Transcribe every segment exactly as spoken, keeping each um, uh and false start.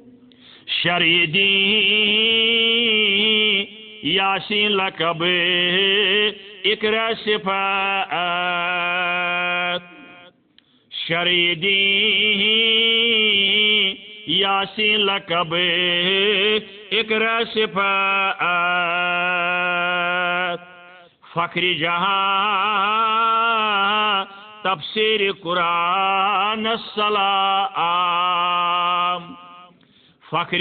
شریدی یاسین لقب اقرا صفات شریدی یاسین لقب اقرا صفات فخر جہاں تفسیر قرآن السلام فخر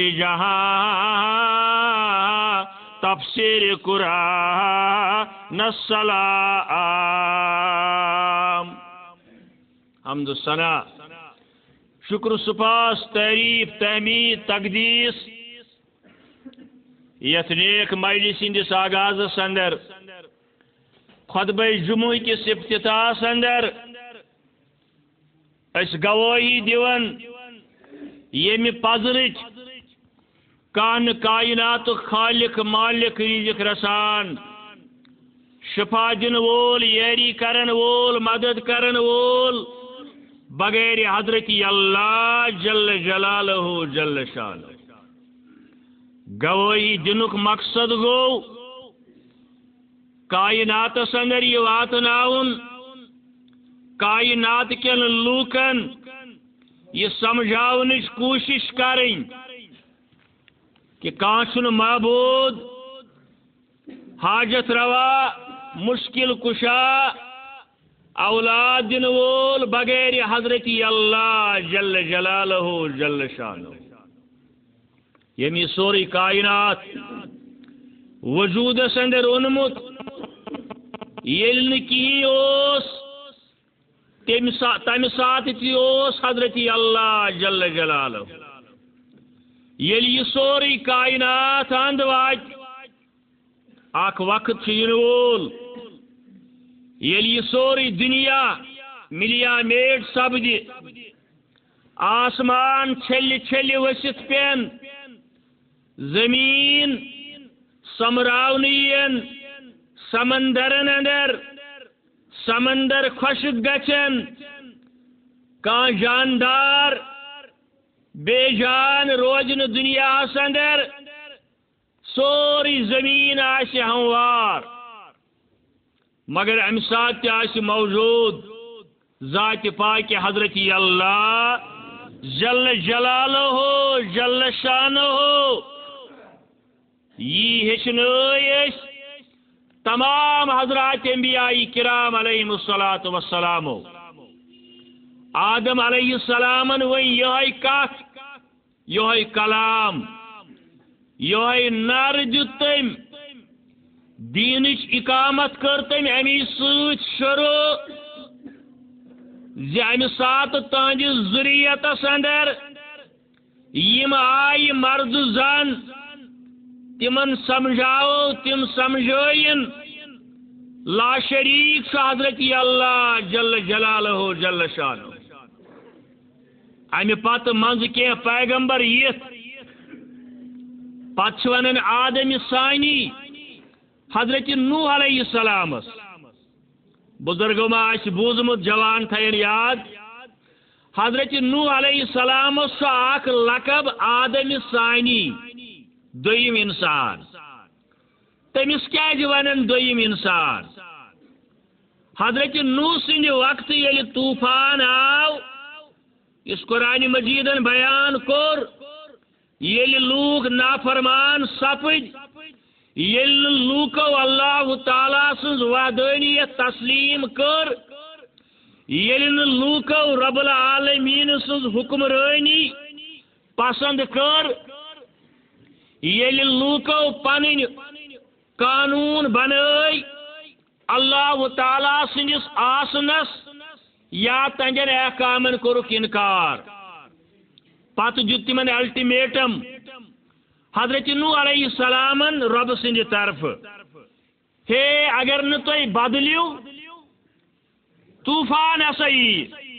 جہاں تفسیر قرآن السلام حمد و ثنا شکر و سپاس تعریف تحمید تقدیس یت نیک مجلس ہندس آغازس اندر خطبہ جمعہ کس افتتاحس اندر اس گواہی دیون یمی پزرچ کان کائنات خالق مالک رزق رسان شفا دن وول یاری کرن وول مدد کرن وول بغیر حضرت اللہ جل جلالہ جل شانہ گواہی دنک مقصد گو کائنات اندر یہ واتناؤن کائنات کن لوکن یہ سمجھاونچ کوشش کریں کہ کانچن معبود حاجت روا مشکل کشا اولاد دن وول بغیر حضرت اللہ جل جلالہ جل شانہ یمی سوری کائنات وجود اندر اونمت یل کی تمہ سات تیس حضرت اللہ جل جلالہ یل یہ سوری کائنات اند وات اخ وقت ین وول یل یہ سوری دنیا ملیا میٹ سپد آسمان چھل چھل ورست پین زمین سمراؤن سمندرن اندر سمندر خشک گچن کان جاندار بے جان روزن دنیا اندر سوری زمین آس ہموار مگر ام سات آس موجود ذات پاک حضرت اللہ جل جلالہ جل شانہ یہ ہچنائش تمام حضرات انبیاء کرام علیہم الصلاۃ والسلام آدم علیہ السلام ون یہ کت یہ کلام یہ نر دم دینچ اقامت کر تم امی ست شروع ام سات تہندس ذریتس اندر یم آئی مرد زن تمن سمجھاو تم سمجھوین لا شریک حضرت اللہ جل جلالہ جل شانہ امہ پتہ منز کی پیغمبر یت پتہ ونن آدم ثانی حضرت نوح علیہ السلام بزرگوں ما آس بوزمت جوان تھین یاد حضرت نوح علیہ السلام سو اخ لقب آدم ثانی دویم انسان تمس کیا ونن دویم انسان حضرت نوح سند وقت یل طوفان آو اس قرآن مجیدن بیان کور یل لوگ نافرمان سپد یل لوکو اللہ تعالی سن وحدانیت تسلیم کر یل لوکو رب العالمین سن حکمرانی پسند کر یل لوکو پن قانون بنائی اللہ تعالی سندس آسنس یا تہندین احکامن کورک انکار پتہ دیت تمن الٹیمیٹم حضرت نوح علیہ السلام رب سند طرف ہے اگر نہ تھی بدلیو طوفان ہسا یی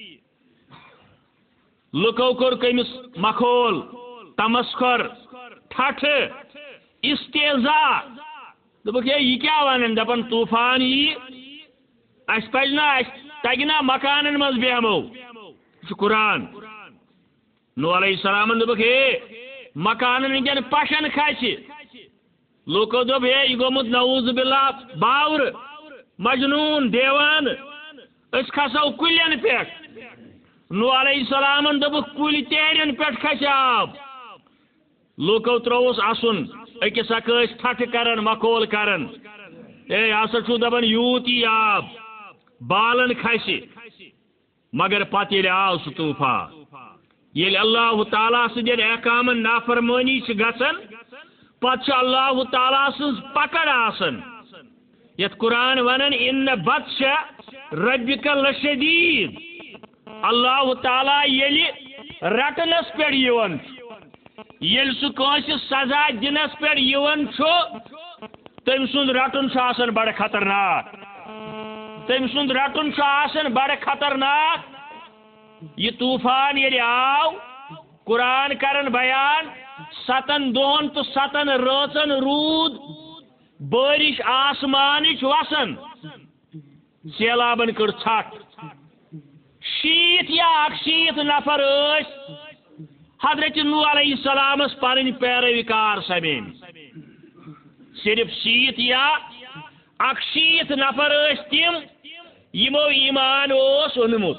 لکو کور کمس مخول تمسخر ٹھٹھ استہزاء دپک یہ کیا ونن دپن طوفان یی اس پزنا تگنا مکانن مز بیہمو قرآن نوح علیہ السلام دپک ہے مکانن ہندین پشن کھسہ لوکو دوپ ہے یہ گومت نعوذ باللہ باور مجنون دیوان اس کھسو کلین پیٹ نو علیہ السلام دب کل تیرین پیٹ کھس آب لوکو تروس اسن اکس اک ٹھٹ کرن مکول کرن اے ہسا چھو دپان یوت یہ آب بالن کھس مگر پتہ ییٚلہِ آو سُہ طوفان ییٚلہِ اللہ تعالیٰ سٕنٛدٮ۪ن احکامن نافرمٲنی چھِ گژھان پتہٕ چھِ اللہ تعالیٰ سٕنٛز پکڑ آسان یتھ قرآن ونان ان بطش ربک لشدید اللہ تعالیٰ ییٚلہِ رٹنس پٮ۪ٹھ یِوان ییٚلہِ سُہ کٲنٛسہِ سزا دِنس پٮ۪ٹھ یِوان چھُ تٔمۍ سُنٛد رٹُن چھُ آسان بڑٕ خطرناک تٔمۍ سُنٛد رٹُن چھُ آسان بڑٕ خطرناک یہ طوفان ییٚلہِ آو قرآن کرن بیان ستن دۄہن تہٕ ستن رٲژن روٗد بٲرِش آسمانٕچ وسان سیلابن کٔر ژھٹھ شیٖتھ یا اکشیٖتھ نفر ٲسۍ حضرت نوح علیہ السلامس پنٕنۍ پیروی کار سمیٖن صرف شیٖتھ یا اکشیٖتھ نفر ٲسۍ تِم یِمو ایمان اوس اوٚنمُت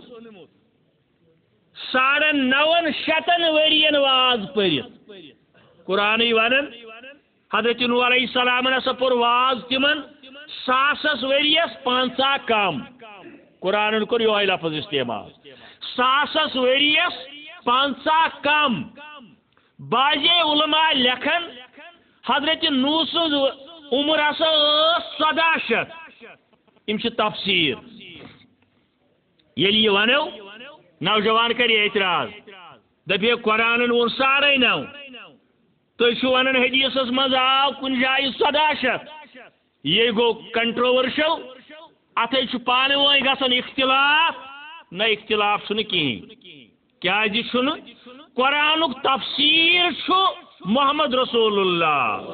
ساڑن نون شتن ورین واز پٔرِتھ قرآنٕے ونان حضرت نوح علیہ السلام ہسا پوٚر واز تمن ساسس ؤریس پانژاہ کم قرآن کوٚر یہوے لفظ استعمال ساسس ؤریس پانژاہ کم بعضے علماء لیکھن حضرت نوح سٕنٛز عمر ہسا ٲس ژۄداہ شیٚتھ یِم چھِ تفسیٖر ییٚلہِ یہِ ونو نوجوان کر اعتراض دپے قرآن وون ساڑے نو تھی چھو ونان حدیثس مز آو کن جائے ژۄداہ شیٚتھ یہ گو کنٹروورشل اتھے چھ پانے وے گژھان اختلاف نہ اختلاف چھُنہٕ کِہیٖنۍ کیازِ چھُنہٕ قرآنُک تفسیر چھُ محمد رسول اللہ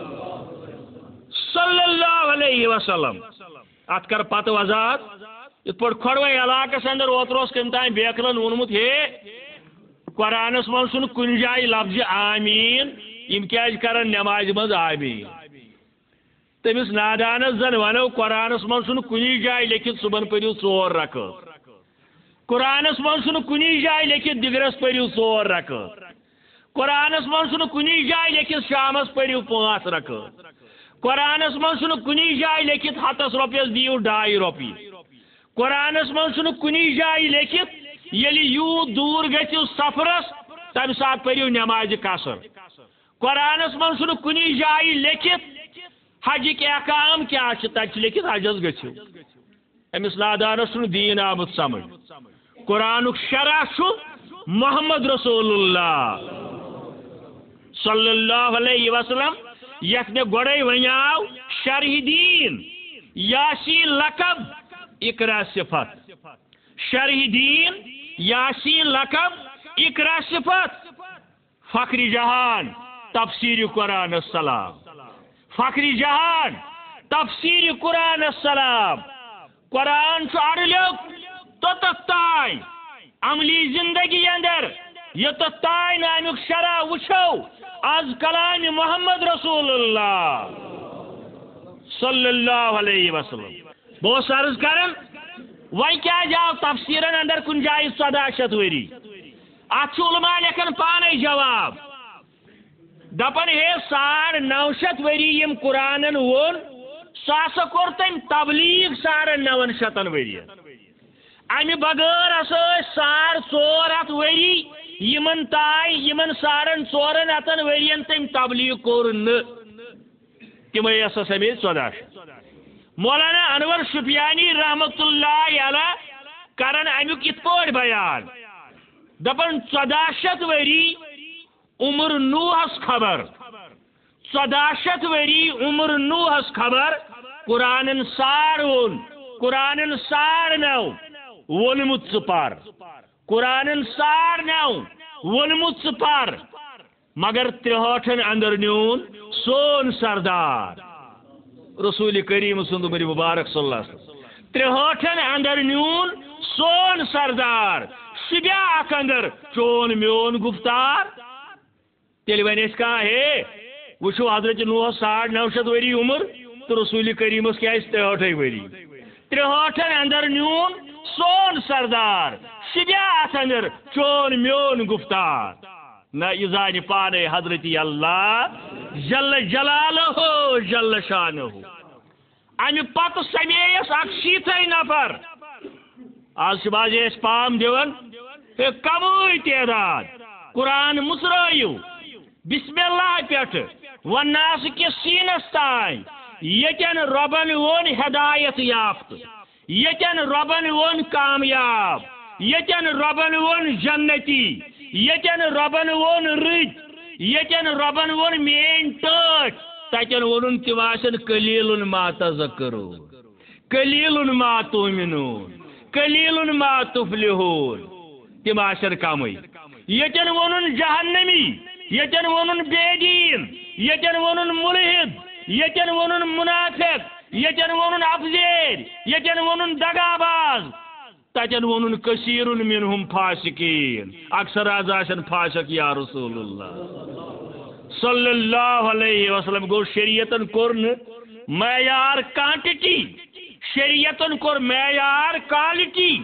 صلی اللہ علیہ وسلم ات کر پتہ وضاحت یت پٲٹھۍ کھۄڑوے علاقس اندر اوترٕ اوس کٔمۍ تام بیکلن ووٚنمُت ہے قرآنس منٛز چھُنہٕ کُنہِ جایہِ لفظِ آمیٖن یِم کیازِ کرن نمازِ منٛز آمیٖن تٔمِس نادانس زن ونو قرآنس منٛز چھُنہٕ کُنی جایہِ لیکھِتھ صبحن پٔرِو ژور رکعت قرآنس منٛز چھُنہٕ کُنی جایہِ لیکھِتھ دِگرس پٔرِو ژور رکعت قرآنس منٛز چھُنہٕ کُنی جایہِ لیکھِتھ شامس پٔرِو پانٛژھ رکعت قرآنس منٛز چھُنہٕ کُنی جایہِ لیکھِتھ ہتس رۄپیس دِیِو ڈاے رۄپیہِ قرآنس منٛز چھُنہٕ کُنی جایہِ لیکھِتھ ییٚلہِ یوٗت دوٗر گٔژھِو سفرس تمہِ ساتہٕ پٔرِو نٮ۪مازِ قصر قرآنس منٛز چھُنہٕ کُنی جایہِ لیکھِتھ حجٕکۍ احکام کیٛاہ چھِ تتہِ چھِ لیکھِتھ حجس گٔژھِو أمِس نادانس چھُنہٕ دیٖن آمُت سمجھ قرآنُک شرح چھُ محمد رسول اللہ صلی اللہ علیہ وسلم یتھ مےٚ گۄڈے ونیاو شرح دین یاسین لقب اقرا صفت شرح دین یاسین لقب اقرا صفت فخر جہان تفسیر قرآن السلام فخر جہان تفسیر قرآن السلام قرآن چھُ اڑلیوٚک توٚتتھ تانۍ عملی زندگی اندر یوٚتتھ تانۍ امیُک شرح وٕچھو از کلام محمد رسول اللہ صلی اللہ علیہ وسلم بہٕ اوسُس عرض کران وۄنۍ کیٛازِ آو تفسیرن اندر کُنہِ جایہِ ژۄداہ شیٚتھ ؤری اتھ چھُ علماء لیکھان پانے جواب دپان ہے ساڑ نو شیٚتھ ؤری یِم قرآنن ووٚن سُہ ہسا کوٚر تٔمۍ تبلیغ ساڑن نون شیٚتن ؤرین امہِ بغٲر ہسا ٲسۍ ساڑ ژور ہتھ ؤری یِمن تانۍ یِمن ساڑن ژورن ہتن ؤرین تٔمۍ تبلیغ کوٚر نہٕ تِمے ہسا سمے ژۄداہ شیٚتھ مولانا انور شُپیانی رحمت اللہ علیہ کرن امیُک یِتھ پٲٹھۍ بیان دپان ژۄداہ شیٚتھ ؤری عمر نوحس خبر ژۄداہ شیٚتھ ؤری عمر نوحس خبر قرآنن ساڑ ووٚن قرآنن ساڑ نو ووٚنمُت ژٕ پر قرآنن ساڑ نو ووٚنمُت ژٕ پر مگر ترٛہٲٹھن اندر نیوٗن سون سردار رسول کریم سُنٛد عمر مبارک صلی اللہ علیہ وسلم ترٛہٲٹھن اندر نیوٗن سون سردار شُبیا اکھ اندر چون میون گفتار تیل ون ہے وچو حضرت نوح ساڑ نو شیت وری عمر تو رسول کریمس کیا ترہٹھ وری ترہٹن اندر نیون سون سردار شجاعت اندر چون میون گفتار نہ یہ زان پانے حضرت اللہ جل جلالہ جل شانہ امہ پتہ سمیس اک شیتھے نفر آج باز اس پام دیون کم تعداد قرآن مصرائیو بسم اللہ پیٹھ والناس کے سینس تائیں یتن ربن ون ہدایت یافت یتن ربن ون کامیاب یتن ربن ون جنتی یتن ربن ون رت یتن ربن ون مین ٹاٹ تتن ون تماشن قلیل ما تذکرون قلیل ما تؤمنون قلیل ما تفلحون تماشن کمی یتن ون جہنمی یتن ون بے دین یتن ون ملحد یتن ون منافق یتن ون افزیر یتن ون دگاباز تتن ون کثیر منہم فاسقین اکثر آز آشن فاسق یا رسول اللہ صلی اللہ علیہ وسلم گو شریعتن کورن معیار کانٹٹی شریعتن کور معیار کوالٹی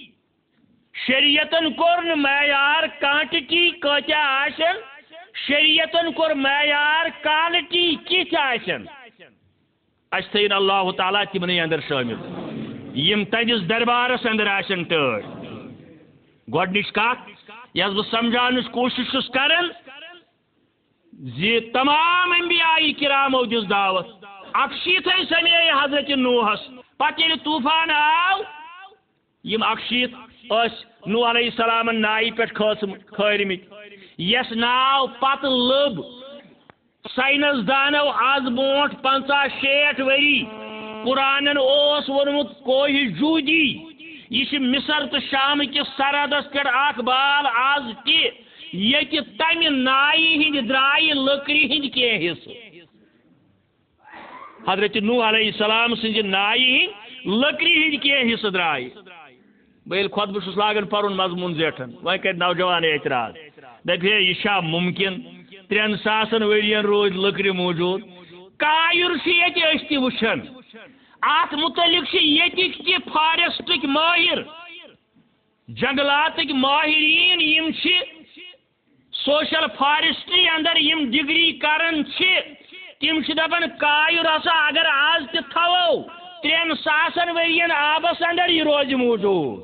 شریعتن کورن معیار کانٹٹی کتیا آشن شریعتن کور معیار کوالٹی کت آشن اس تھین اللہ تعالیٰ تمنے اندر شامل یم تجس دربارس اندر آشن ٹر گۄڈنِچ کتھ یس بہ سمجھانچ کوشش چھس کران زِ تمام انبیاء کرامو دس دعوت اکشیتھے سمیے حضرت نوحس پتہ ییٚلہِ طوفان آو یم اکشیت اس نوح علیہ السلام نائی پہ کھٲرمٕتۍ یس ناو پتہ لب سائنس دانو آز برونٹھ پنچہ شیٹھ وری قرآنن اوس ورمت کوہ جودی یہ مصر تو شام کس سرحدس پہ اخ بال آز تہ یہ تمہ نائی ہند درائے لکڑی ہند کی حصہ حضرت نوح علیہ السلام سن نائی ہند لکڑی ہند کی حصہ درائے بہل خود بس لاگن پرن مضمون زیٹھن وہ کر نوجوان اعتراض دپے یہ شا ممکن ترین ساسن ورین روز لکڑ موجود کایُر یہ تہ وچھان ات متعلق یتک تہ فارسٹک ماہر جنگلاتک ماہرین یم سوشل فارسٹری اندر یم ڈگری کران تم دپان کایُر ہسا اگر آز تہ تھو ترین ساسن ورین آبس اندر یہ روز موجود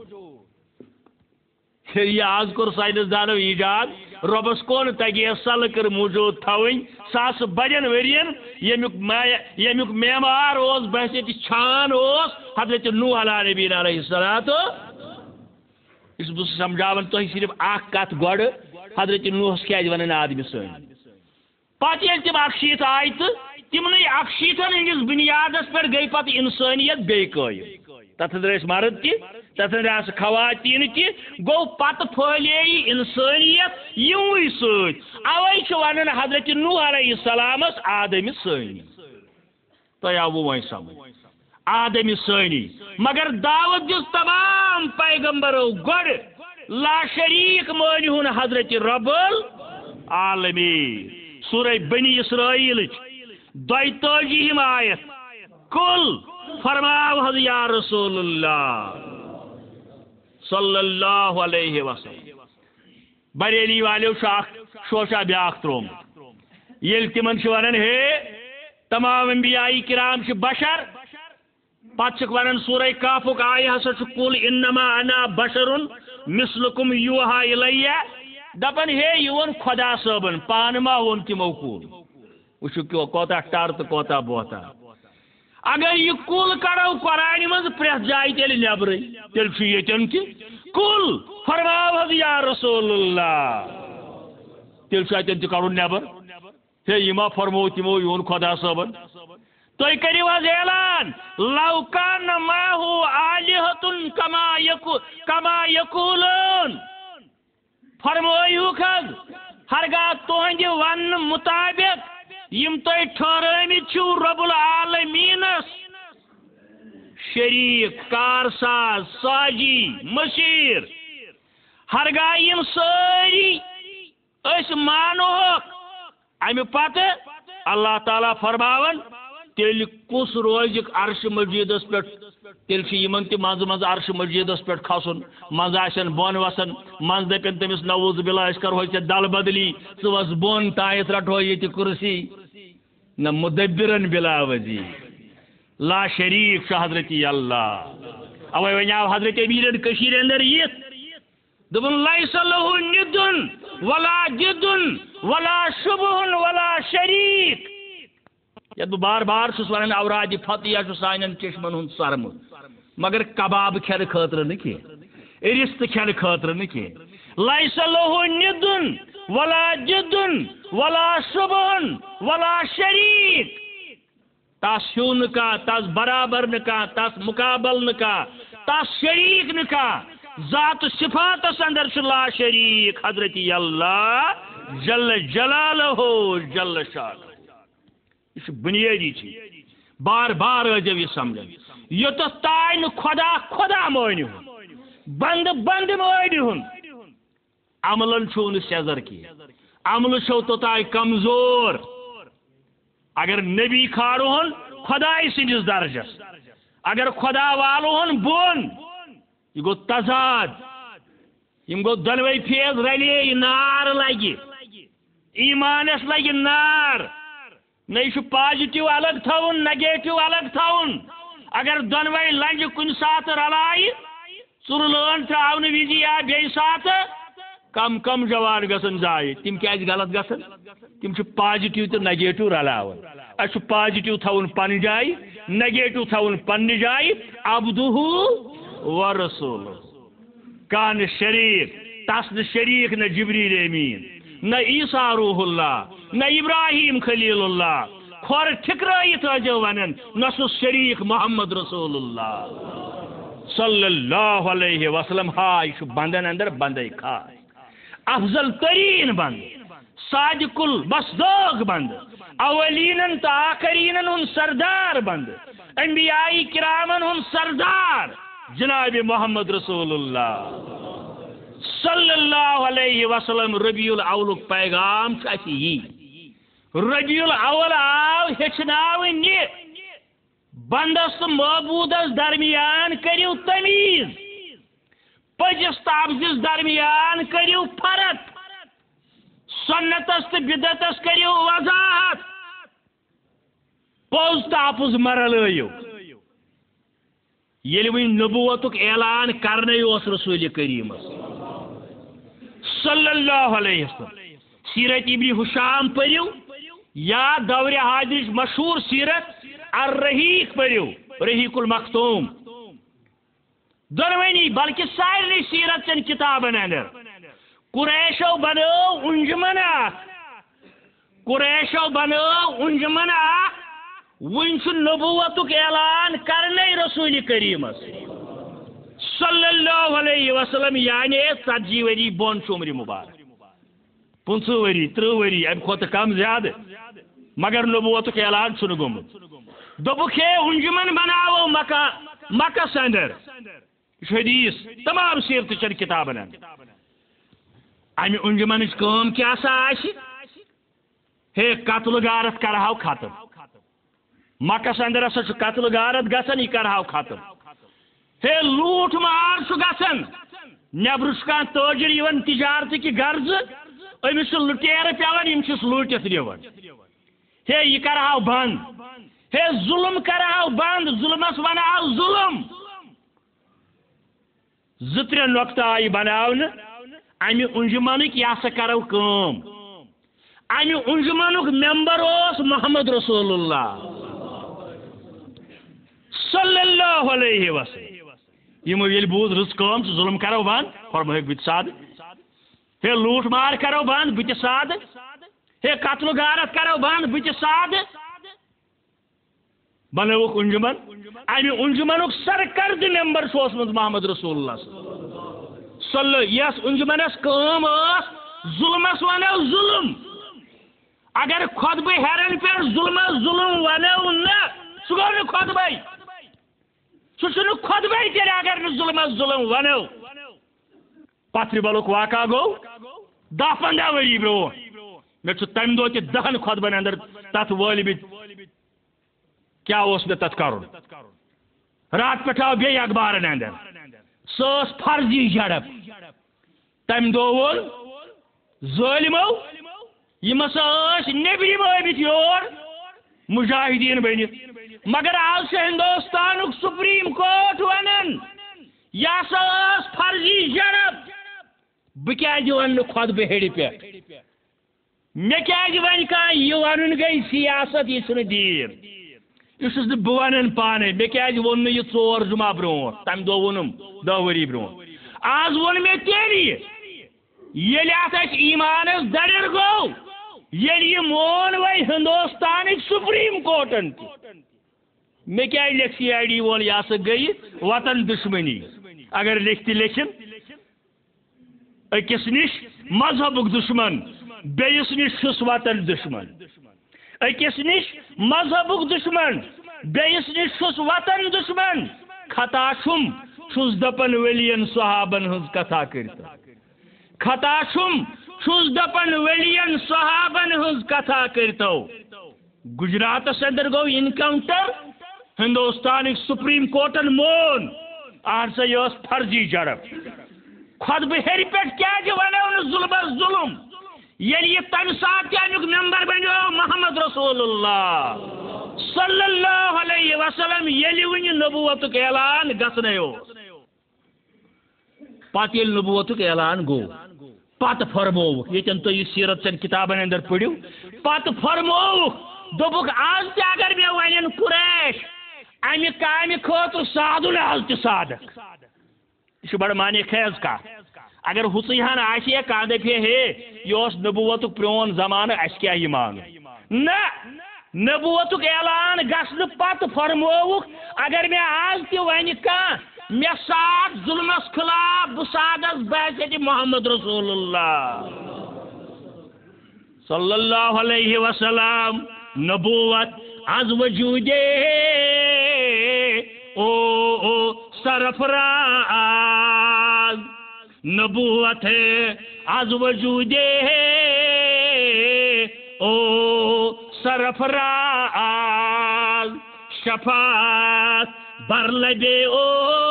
یہ آز کور سائنس دانو ایجاد ربس کون تگی سلکر موجود تھوین ساس بجن ورین یمیک معمار اس بحثیت چھان اس حضرت نوح علیہ نبی علیہ الصلوۃ اس بس سمجھاون تو صرف اخ کت گوڑ حضرت نوح کیا ونان آدمی سن پتہ ییٚلہِ تم اکشیت آئی تو تمنے اکشیتن ہندس بنیادس پہ گئی پتہ انسانیت بے قائم تتھ اندر مرد تہ تتھ اندر خواتین تہ گو پتہ پھلے انسانیت یوی ست اوے ونان حضرت نوح علیہ السلامس آدم ثانی تہ آو وی سمجھ آدم ثانی مگر دعوت دس تمام پیغمبرو گوڑ لا شریک مانہون حضرت رب العالمین سورہ بنی اسرائیل دویتاجیہم آیت کل فرماو حض یا رسول اللہ صلی اللہ علیہ وسلم بریلی والیو شاخ شوشا بیاخ تروم یل تمن ونان ہے تمام انبیاء کرام بشر پتہ ونان سورہ کافک آیہ ہسا کل انما انا بشر مثلکم یوحا الیہ دپن ہے یہ ون خدا صٲبن پان ما وون تمو کل وچھو کوتا ٹر تو کوتا بوتا اگر یہ کل کرو قرآن مز پریت جائے تیل نبر تیل یتن تہ کل فرماو حض یا رسول اللہ تیل اتن تہ کڑن نبر ہے یہ ما فرمو تمو یون خدا صٲبن تھی کرو حض اعلان لو کان ماہو آلہۃ کما یقو کما یقولون فرمویوک حض ہرگاہ تہند ون مطابق یم تھی ٹھہرمت چھو رب العالمینس شریک کارساز ساجی مشیر ہرگاہ یم ساری اس مانوک امہ پتہ اللہ تعالیٰ فرماون تیل کس روز عرش مجیدس پہ تیل یمن تہ مز مز عرش مجیدس پہ کھسن مز آسن بون وسن مز دپن تمس نوز بلا اس کرو ژے دل بدلی ژٕ وس بون تایت رٹو یہ کرسی نہ مدبرن بلا وزی لا شریک چھ حضرت اللہ اوے ون آو حضرت امیرن کشیر اندر یہ دپن لیس له ند ولا جد ولا شبہ ولا شریک یہ بہ بار بار چھس ونان اوراد فتح چھ سانن چشمن ہند سرم مگر کباب کھین خاطر نہ کی رست کھین خاطر نہ کی لیس له ند ولا جد ولا شبہ ولا شریک تس ہیو نہ تس برابر نہ تس مقابل نہ تس شریک نہ ذات صفاتس اندر چھ لا شریک حضرت اللہ جل جلالہ جل شانہ یہ بنیادی چیز بار بار ٲسۍزیو یہ سمجھان یوتس تانۍ نہٕ خدا خدا مٲنِہُن بند بند مٲنِہُن عملن چھو نہٕ سیزر کینٛہہ عملہٕ چھو توٚتانۍ کمزور اگر نبی کھارہون خدای سٕنٛدِس درجس اگر خدا والہون بۄن یہ گو تضاد یم گو دۄنوَے فیز رلے یہ نار لگہِ ایمانس لگہِ نار نہ یہ پازیٹو الگ تھاؤن نگیٹو الگ تھاؤن اگر دۄنوَے لنجہِ کُنہِ ساتہٕ رلایہِ ژُرٕ لٲن ترٛاونہٕ وِزِ یا بیٚیہِ ساتہٕ کم کم جوان گژھن ضایع تم کیٛازِ غلط گژھن تم چھِ پازیٹو تہٕ نگیٹو رلاوان اَسہِ چھُ پازیٹو تھاوُن پننہِ جایہِ نگیٹو تھاوُن پننہِ جایہِ عبدُہُ و رسول کان شریک تس نہ شریک نہ جبریل امین نہ عیسیٰ روح اللہ نہ ابراہیم خلیل اللہ کھور ٹھکرائیت ٲسۍزیو ونان نہ چھُس شریک محمد رسول اللہ صلی اللہ علیہ وسلم ہا یہ بندن اندر بندے خاص افضل ترین بند صادق المصدوق بند اولین تو آخرین ہن سردار بند انبیاء کرامن ہن سردار جناب محمد رسول اللہ صلی اللہ علیہ وسلم ربیع الاول پیغام یہ ربیع الاول آو ہچناون یہ بندس تو معبودس درمیان کریو تمیز پجس تو افزس درمیان کریو فرق سنتس تو بدعتس کریو وضاحت پوز تو اپز مرلائیو یل ون نبوتک اعلان کرنے اس رسول کریم صلی اللہ علیہ وسلم سیرت ابن حشام پریو یا دور حاضر مشہور سیرت الرحیق پریو رحیق المختوم دونونی بلکہ سارے سیرت چن کتابن اندر قریشو بنو انجمن قریشو بنو انجمن ون نبوتک اعلان کرنے رسول کریم صلی اللہ علیہ وسلم یعنی ژتجی وری بون عمر مبارک پنچہ وری ترہ وری ام کھت کم زیادہ مگر نبوتک اعلان چھ گومت دوپک ہے انجمن بناو مکہ مکہ اندر حدیث تمام سیرت چن کتابن امہ انجمن کام کیا سا ہے قتل غارت کرہو ختم مکہ اندر ہسا قتل غارت گژھان یہ کرہو ختم ہے لوٹ مار گژھان نبر کھانا تاجر یوان تجارت کی غرض امس لٹیر پیوان یم چھس لوٹت دِوان ہے یہ کرہو بند ہے ظلم کرہو بند ظلمس ونہو ظلم زتر نقطہ آئی بناون امہ انجمنک یہ ہسا کرو کام امہ انجمنک ممبر اس محمد رسول اللہ صلی اللہ علیہ وسلم یمو یل بود رز کام ظلم کرو بند فرمائے بت ساد ہے لوٹ مار کرو بند بت ساد ہے قتل غارت کرو بند بت ساد بنوک انجمن امہ انجمنک سرکرد ممبر اوسمت محمد رسول اللہ صلی یس انجمنس کام اس ظلمس ونو ظلم اگر خطبہ ہیرن پہ ظلمس ظلم ونو نہ سہ گو نہ خطبہ سہ خطبہ تیل اگر نہ ظلمس ظلم ونو پتھر بلک واقع گو دہ پندہ وری برو مے تمہ دہ تہ دہن خطبن اندر تت وٲلمٕتۍ کیا اوس مے تت کرُن رات پٮ۪ٹھ آو بیٚیہِ اخبارن اندر سۄ ٲس فرضی جھڑپ تمہ دۄہ ووٚن ظٲلمو یِم ہسا ٲسۍ نیبرِم ٲمٕتۍ یور مجاہدین بنِتھ مگر آز چھُ ہندوستانُک سپریم کورٹ ونان یہ ہسا ٲس فرضی جھڑپ بہٕ کیازِ ونہٕ نہٕ خۄطبہٕ ہیرِ پٮ۪ٹھ مےٚ کیازِ وَنہِ کانٛہہ یہِ وَنُن گٔے سیاست یہِ چھُنہٕ دیٖن یہ چھُس نہٕ بہٕ وَنان پانے مےٚ کیازِ ووٚن نہٕ یہِ ژور جمعہ برونٛٹھ تمہِ دۄہ ووٚنُم دہ ؤری برونٛٹھ آز ووٚن مےٚ تیٚلہِ ییٚلہِ اتھ اَسہِ ایٖمانس دڑر گوٚو ییٚلہِ یہِ مون وۄنۍ ہندوستانٕکۍ سپریم کورٹن تہِ مےٚ کیازِ لیکھِ سی آئی ڈی وول یہِ ہسا گٔیہِ وطن دشمنی اگر لیکھِ تہِ لیکھن أکِس نِش مذہبُک دشمن بیٚیِس نِش چھُس وطن دشمن أکِس نِش مذہبُک دشمن بیٚیِس نِش چھُس وطن دشمن خطا چھُم چھُس دپان ؤلین صحابن ہٕنٛز کتھا کٔرتو خطا چھُم چھُس دپان ؤلین صحابن ہٕنٛز کتھا کٔرتو گجراتس اندر گوٚو انکاؤنٹر ہندوستانٕکۍ سپریم کورٹن مون اہن سا یہِ ٲس فرضی جھڑپ خۄطبہٕ ہیرِ پٮ۪ٹھ کیازِ ونیو نہٕ ظُلمس ظُلم ییٚلہِ یہِ تمہِ ساتہٕ تہِ امیُک ممبر بنیو محمد رسول اللہ صلی اللہ علیہ وسلم ییٚلہِ وٕنہِ نبوتُک اعلان گژھنَے اوس پتہٕ ییٚلہِ نبوتُک اعلان گوٚو پتہٕ فرمووُکھ ییٚتٮ۪ن تُہۍ یہِ سیرت چٮ۪ن کِتابن اندر پٔرِو پتہٕ فرمووُکھ دوٚپُکھ آز تہِ اگر مےٚ ونن قُریش امہِ کامہِ خٲطرٕ سادُن آز تہِ سادک یہ چھُ بڑٕ معنی خیز کتھ اگر ہُژٕے ہن آسہِ ہے کانٛہہ دپہِ ہے ہے یہِ اوس نبوتُک پرٛون زمانہٕ اَسہِ کیٛاہ یہِ مانُن نہ نبوتُک اعلان گژھنہٕ پتہٕ فرمووُکھ اگر مےٚ آز تہِ ونہِ کانٛہہ مےٚ ساد ظُلمس خلاف بہٕ سادس بحثیتِ محمد رسول اللہ صلی اللہ علیہ وسلم نبوت از وجودے او او سرفراز نبوت از وجودے او سرفراز شفاعت بر لبے او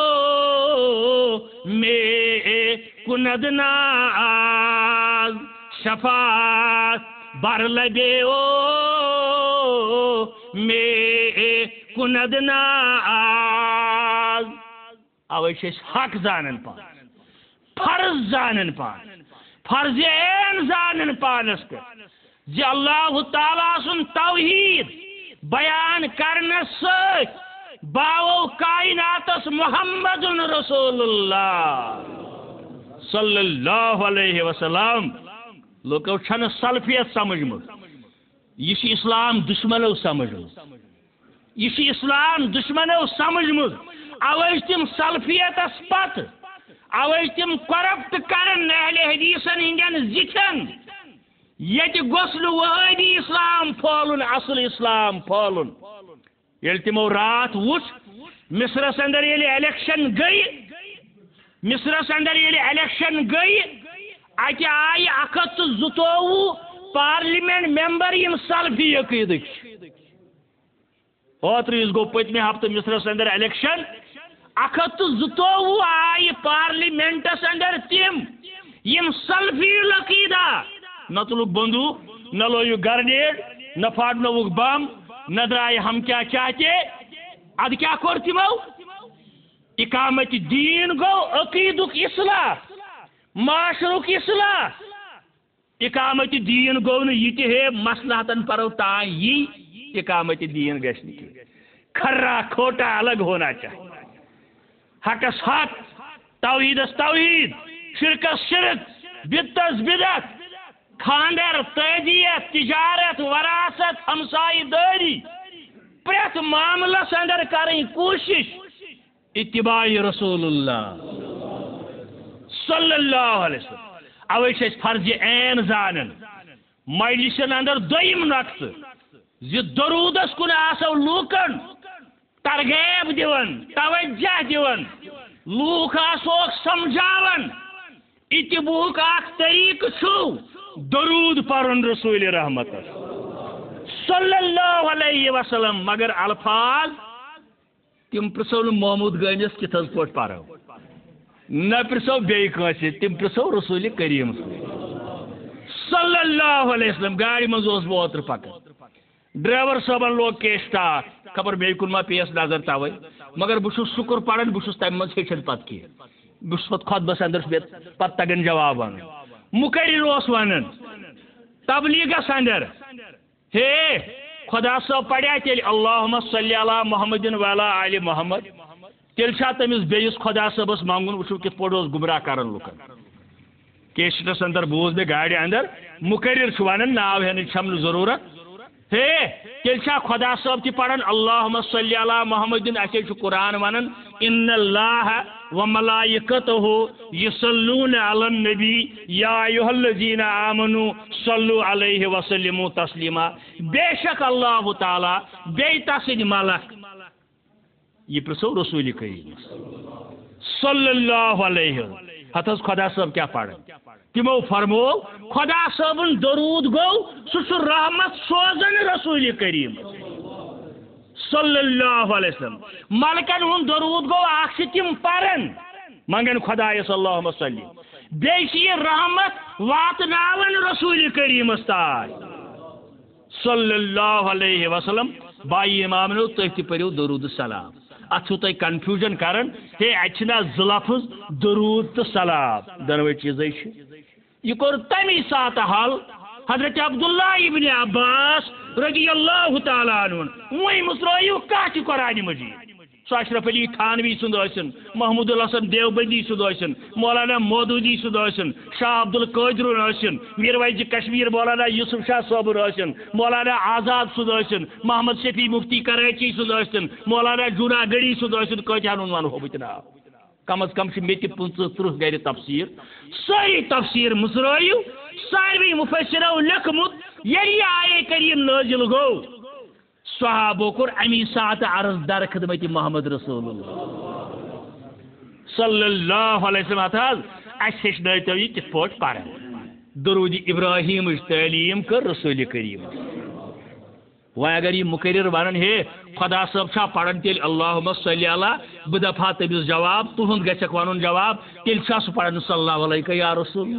میں کند ناز شفاعت بر لبے او میں کند ناز اوے چھِ أسۍ حق زانن پان فرض زانن پان فرض عین زانن پانس پہ زِ اللہ تعالیٰ سُنٛد توحید بیان کرنس سۭتۍ باو کائناتس محمد رسول اللہ صلی اللہ علیہ وسلم لوکو چھنہٕ سلفیت سمجھمُت یہ چھُ اسلام دشمنو سمجھمُت یہ چھُ اسلام دشمنو سمجھمُت اوے تم سلفیتس پتہٕ اوے تم کرپٹ کرن اہل حدیثن ہندین زِٹھن ییٚتہِ گوٚژھ نہٕ وہٲبی اسلام پھٲلُن اصل اسلام پھٲلُن ییٚلہِ تِمو راتھ وُچھ مصرس اندر ییٚلہِ الیکشن گٔے مصرس اندر ییٚلہِ الیکشن گٔے اتہِ آیہِ اکھ ہتھ تہٕ زٕتووُہ پارلِمنٹ ممبر یِم سلفی عقیٖدٕکۍ چھِ اوترٕ یُس گوٚو پٔتمہِ ہفتہٕ مصرس اندر الیکشن اکھ ہتھ تہٕ زٕتووُہ آیہِ پارلِمنٹس اندر تِم یِم سلفی عقیٖدہ نہ تُلُکھ بندوٗق نہ لویُکھ گرنیڈ نہ پھاٹنووُکھ بم نہ درٛایہِ ہم کیا چاہتے ادٕ کیٛاہ کوٚر تِمو اقامت دیٖن گوٚو عقیٖدُک اصلاح معاشرُک اصلاح اقامت دیٖن گوٚو نہٕ یہِ تہِ ہے مصلحتن پرو تانۍ یی اقامت دین گژھِ نہٕ کینٛہہ کھرا کھوٹا الگ ہونا چاہیے حقس حق توحیدس توحید شرکس شرک بدتس بدت خاندر تعزیت تجارت وراثت ہمسائی داری پریت معاملس اندر کریں کوشش اتباع رسول اللہ صلی اللہ علیہ وسلم اوے چھِ أسۍ فرض عین زانن مجلسن اندر دوٚیِم نقطہٕ زِ درودس کُن آسو لوٗکن ترغیب دِوان توجہ دِوان لوٗکھ آسوکھ سمجھاوان اتباعُک اکھ طریقہٕ چھُ درود پرن رسول رحمت صلی اللہ علیہ وسلم مگر الفاظ تم پرسو محمود گٲمِس کِتھ حظ پٲٹھۍ پرو نہ پرسو بیٚیہِ کٲنٛسہِ تم پرسو رسول کریم صلی اللہ علیہ وسلم گاڑی منٛز اوسُس بہٕ اوترٕ پکان ڈرائیور صٲبن لوگ کے سٹارٹ خبر بیٚیہِ کُن ما پیٚیس نظر توے مگر بہٕ چھُس شُکر پران بہٕ چھُس تمہِ منٛز ہیٚچھان پتہٕ کینٛہہ بہٕ چھُس پتہٕ خۄطبس اندر پتہٕ تگان جواب ونُن مُقرر اوس ونان تبلیغس اندر ہے خدا صٲب پڑیا تیٚلہِ اللہُمہ صلی علی محمدin وعلی آلِ محمد تیٚلہِ چھا تٔمِس بیٚیِس خدا صٲبس منگُن وٕچھو کِتھ پٲٹھۍ اوس گمراہ کران لُکن کیسٹس اندر بوز مےٚ گاڑِ اندر مُقرر چھُ ونان ناو ہٮ۪نٕچ چھم نہٕ ضروٗرت ہے تیٚلہِ چھا خدا صٲب تہِ پران اللہُمہ صلی علی محمدin اَسے چھُ قرآن ونان ان اللہ وملائکتہ یصلون علی النبی یا ایھا الذین آمنوا صلوا علیہ وسلموا تسلیما بے شک اللہ تعالیٰ بیٚیہِ تسٕنٛدۍ ملک یہ پرسو رسول کریم صلی اللہ علیہ ہتھ حظ خدا صٲب کیا پران تمو فرمو خدا صٲبن درود گو سُہ چھُ رحمت سوزن رسول کریم صلی اللہ علیہ وسلم ملکن ہُنٛد درود گو اکھ چھِ تِم پران منگن خدایس اللہُمہ صلی بیٚیہِ چھِ یہِ رحمت واتناون رسول کریمس تام صلی اللہ علیہ وسلم بائی امامنو تُہۍ تہِ پٔرِو درود السلام اتھ چھُو تۄہہِ کنفیوٗجن کران ہے اتہِ چھِنہ زٕ لفظ درود تہٕ سلام دۄنوَے چیٖزے چھِ یہ کوٚر تمی ساتہٕ حل حضرت عبداللہ ابن عباس رضی اللہ تعالیٰ عنہ وۄنۍ مٔژرٲیِو کانٛہہ تہِ قرآنِ مجیٖد سُہ اشرف علی تھانوی سُنٛد ٲسِن محمود الحسن دیوبندی سُنٛد ٲسِن مولانا مودودی سُنٛد ٲسِن شاہ عبد القٲدرُن ٲسِن میر وجہِ کشمیٖر مولانا یوسف شاہ صٲبُن ٲسِن مولانا آزاد سُنٛد ٲسِن محمد شفیع مفتی کراچی سُنٛد ٲسِن مولانا جوناگڑھی سُنٛد ٲسِن کۭتیاہ ہن ونہو بہٕ تہِ ناو کم از کم چھِ مےٚ تہِ پٕنٛژٕہ تٕرٛہ گرِ تفسیٖر سٲری تفسیٖر مٔژرٲیِو ساروی مفسرو لیوکھمُت ییٚلہِ یہِ آیے کریم نٲزِل گوٚو صحابو کوٚر امی ساتہٕ عرض در خدمت محمد رسول اللہ صلی اللہ علیہ وسلم ہتھ حظ اَسہِ ہیٚچھنٲیتو یہِ کِتھ پٲٹھۍ پران درود ابراہیمٕچ تعلیٖم کٔر رسول کریم وۄنۍ اگر یہِ مُقرر ونان ہے خدا صٲب چھا پران تیٚلہِ اللہُمہ صلی علیٰ بہٕ دپہا تٔمِس جواب تُہُنٛد گژھٮ۪کھ ونُن جواب تیٚلہِ چھا سُہ پران صلی اللہ علیہ یا رسول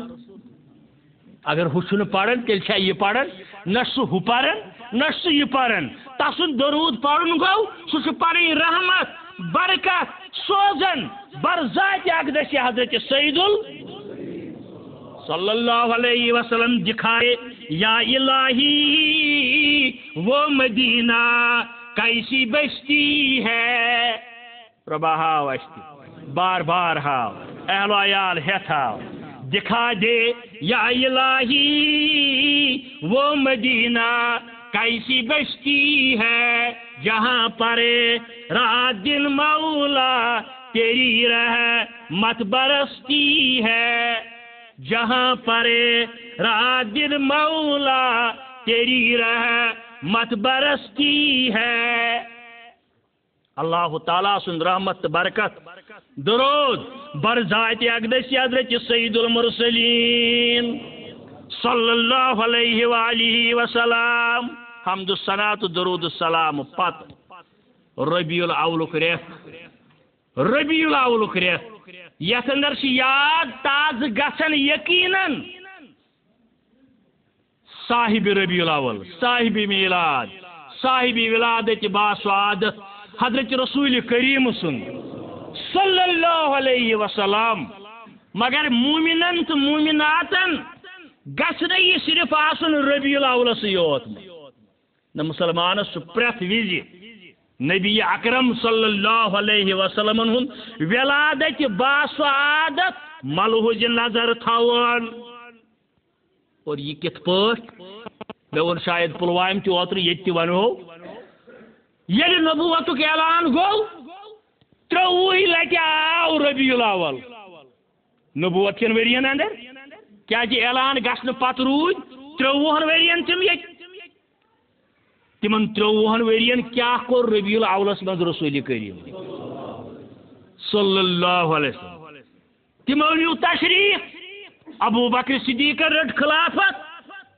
اگر ہُہ چھُنہٕ پران تیٚلہِ چھا یہِ پران نہ چھُ سُہ ہُہ پران نہ چھُ سُہ یہِ پران تسُنٛد درود پرُن گوٚو سُہ چھُ پنٕنۍ رحمت برکت سوزان برذاتِ اقدس حضرت سعید ال صلی اللہ علیہ وسلم دکھائے یا الہی وہ مدینہ کیسی بستی ہے پربا ہاو اشتی بار بار ہاو اہل و عیال ہیتھ ہاو دکھا دے یا الہی وہ مدینہ کیسی بستی ہے جہاں پر رات دن مولا تیری رحمت برستی ہے جہاں پر رات دن مولا تیری رحمت برستی ہے اللہ تعالیٰ سن رحمت برکت درود بر ذات اقدس حضرت سید المرسلین صلی اللہ علیہ وآلہ وسلم حمد الصلاۃ درود السلام پت ربیع الاول ریت ربیع الاول ریت یتھ اندر یاد تاز گژھن یقیناً صاحب ربیع الاول صاحب میلاد صاحب ولادت باسعادت حضرت رسول کریم سن صلی اللہ علیہ وسلم مگر مومنن تو مومناتن گژھنہٕ یہِ صرف آسُن ربیع الاولس یوت نہ مسلمانس چھُ پرٛٮ۪تھ وِزِ نبی اکرم صلی اللہ علیہ وسلم ہُنٛد ولادت باسعادت ملحوظ نظر تھاوان اور یہ کِتھ پٲٹھۍ مےٚ ووٚن شاید پُلوامہِ تہِ اوترٕ ییٚتہِ تہِ ونہو ییٚلہِ نبوتُک اعلان گوٚو ترٛۆوُہہِ لٹہِ آو ربیع الاول نبوت کٮ۪ن ؤرین اندر کیٛازِ اعلان گژھنہٕ پتہٕ روٗدۍ ترٛۆوُہن ؤرین تِم ییٚتہِ تمن ترٛۆوُہن ؤرین کیٛاہ کوٚر ربیع الاولس منٛز رسول کریم صلی اللہ علیہ وسلم تمو نیوٗ تشریف ابو بکر صدیقن رٔٹ خلافت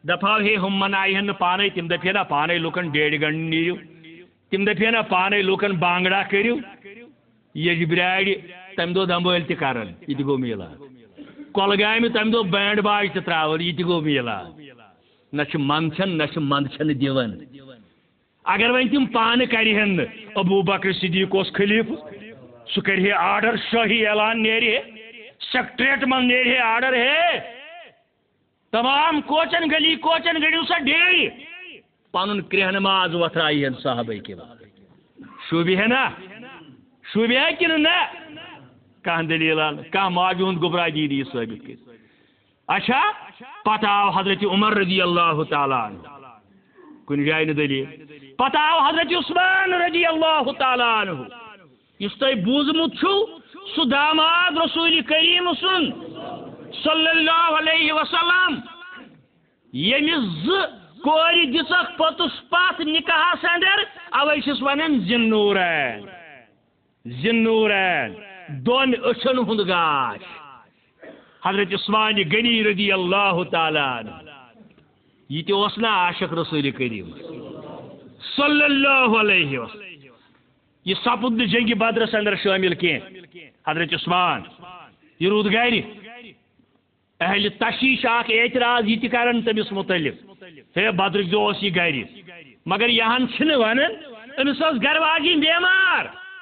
دپاو ہے ہم منائہن پانے تم دپے نا پانے لوکن ڈیڑھ گھنٹہ نیو تم دپے نا پانے لوکن بانگڑا کرو یہ براڑ تم دو دمبل تہ کرن یہ گو میلاد کولگامہ تم دو بینڈ باج تہ تراون یہ گو میلاد نہ منچن نہ مندچن دیون اگر ون تم پانے کرہن ابو بکر صدیق اس خلیف سہ کرے آرڈر شاہی اعلان نیرے سیکٹریٹ من نیرے آرڈر ہے تمام کوچن گلی کوچن گڑیو سا ڈیڑھ پن کرہ نماز وترائی صحابہ کے بعد شوبہ ہے نا شوبہ ہے کہ نہ کہاں دلیل کہاں ماجون گبراہ دیدی ثابت کر اچھا پتہ آو حضرت عمر رضی اللہ تعالیٰ عنہ کن جائے نا دلیل پتہ آو حضرت عثمان رضی اللہ تعالیٰ عنہ اس تہ بوزمت چھو سو داماد رسول کریم سن صلی اللہ علیہ وسلم یمس زور دسک پتس پت نکاح اندر اوے چھس ونان ذنورین ذنورین دون اچھن ہند گاش حضرت عثمان غنی رضی اللہ تعالیٰ عنہ یہ تہ اوس نا عاشق رسول کریم صلی اللہ علیہ وسلم یہ سپد جنگ بدرس اندر شامل کی حضرت عثمان یہ رود گھر اہل تشیش اخ اعتراض یہ کران تمس متعلق ہے بدرک دہ اس یہ گھر مگر یہاں چھن ونان امس گھر واجی بیمار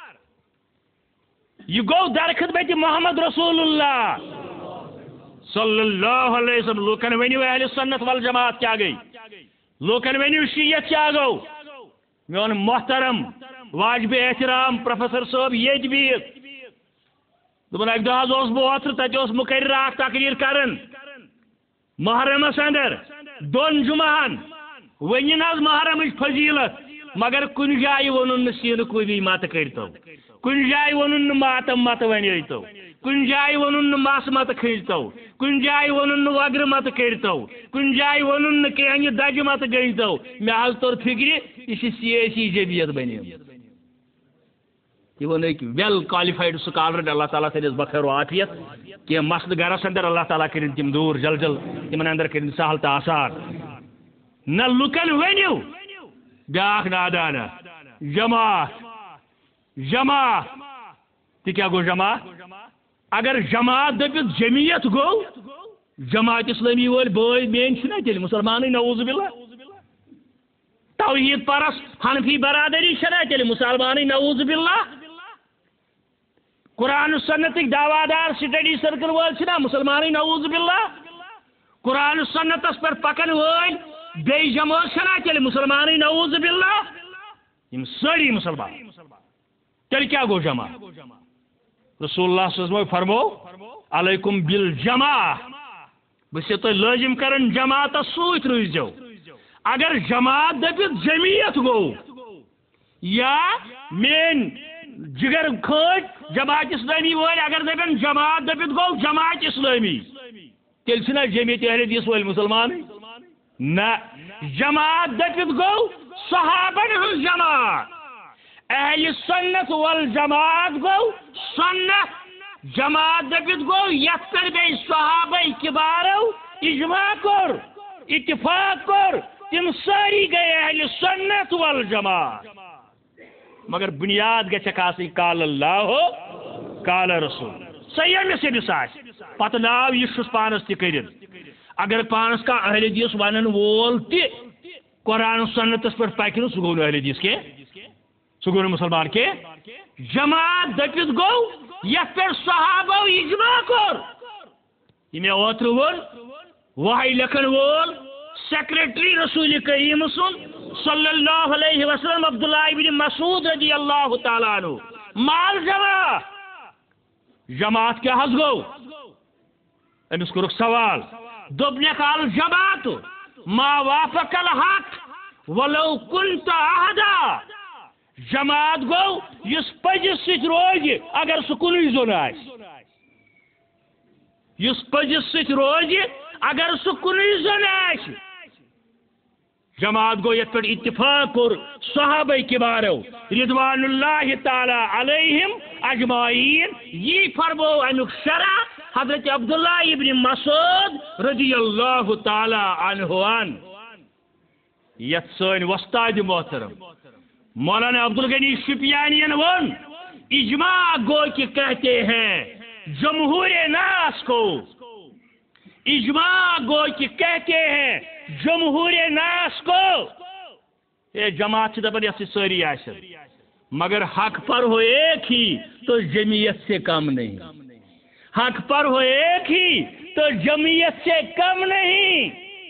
یہ گو در خدمت محمد رسول اللہ صلی اللہ علیہ وسلم لوکن ونیو اہل سنت والجماعت کیا گئی لوکن ونیو شیعت کیا گو میون محترم واجب احترام پروفیسر صاحب یہ بہت دپن اک دہ اس بہ اوتر تتہ اس مقرر اخ تقریر کرن محرمس اندر دون جمعہن ونین حظ محرمچ فضیلت مگر کن جائے ونن سین کوبی مت کرتو کن جائے ونن ماتم مت ونیتو کن جائے ونن مس مت کھجتو کن جائے ونن وگر مت کرتو کن جائے ونن کہنہ دج مت گئتو مے حظ تور فکر یہ سیاسی جمعیت بنی یہ ون ویل کوالیفائڈ سکالر اللہ تعالیٰ تھس بخیر و عافیت کہ مسل گرس اندر اللہ تعالیٰ کرن تم دور جل جل تمن اندر کرن سہل تو آسان نہ لکن ونیو بیاکھ نادانہ جماعت جماعت تہ کیا گو جماعت اگر جماعت دپت جمعیت گو جماعت اسلامی ول بوئی مین چھنا تیل مسلمان نعوذ باللہ توحید پرست حنفی برادری چھنا تیل مسلمان نعوذ باللہ قرآن سنتک دعوادار سٹڈی سرکل ول چھنا مسلمان نعوذ باللہ قرآن سنتس پر پکن ول بی جماعت چھنا تیل مسلمان نعوذ باللہ یم ساری مسلمان تیل کیا گو جمع رسول اللہ صلی اللہ علیہ وسلم فرمو علیکم بالجماع بس تو لازم کرن جماعت سوت روزو اگر جماعت دپت جمعیت گو یا مین جگر کھٹ جماعت اسلامی ول اگر دپن جماعت دپت گو جماعت اسلامی تیل چھنا جمعیت اہل حدیث ول مسلمان نہ جماعت دپت گو صحابن ہن جماعت اہل سنت والجماعت گو سنت جماعت دپت گو یت کر گئی صحابہ کبارو اجماع کر اتفاق کر تم ساری گئے اہل سنت والجماعت مگر بنیاد گھک آسن قال اللہ ہو قال رسول سیمس یمس آس پتہ ناو یہ چھس پانس تہ کرن اگر پانس کا اہل حدیث ونن وول تہ قرآن سنتس پر پکن سہ گو اہل حدیث کے سہ گو مسلمان کے جماعت دپت گو یت پہ صحابہ اجماع کر یہ میں اوتر ون وحی لکھن وول سیکریٹری رسول کریم سن صلی اللہ علیہ وسلم عبداللہ بن مسعود رضی اللہ تعالیٰ عنہ مال جمع جماعت کیا حض گو امس کورک سوال دوبنک الجماعت ما وافق الحق ولو كنت احدا جماعت گو اس پزس ست روز اگر سہ کن زون آس اس پزس ست روز اگر سہ کن زون آس جماعت گو یت پہ اتفاق کور صحابہ کبارو رضوان اللہ تعالی علیہم اجمعین یہ فرمو امیک شرح حضرت عبداللہ ابن مسعود رضی اللہ تعالی عنہ ان یت سن وستاد محترم مولانا عبدالغنی شپیانی ون اجماع گو کہ کہتے ہیں جمہور ناس کو اجماع گو کہ کہتے ہیں جمہور ناس کو یہ جماعت دپن یس ساری آس مگر حق پر ہو ایک ہی تو جمعیت سے کم نہیں حق پر ہو ایک ہی تو جمعیت سے کم نہیں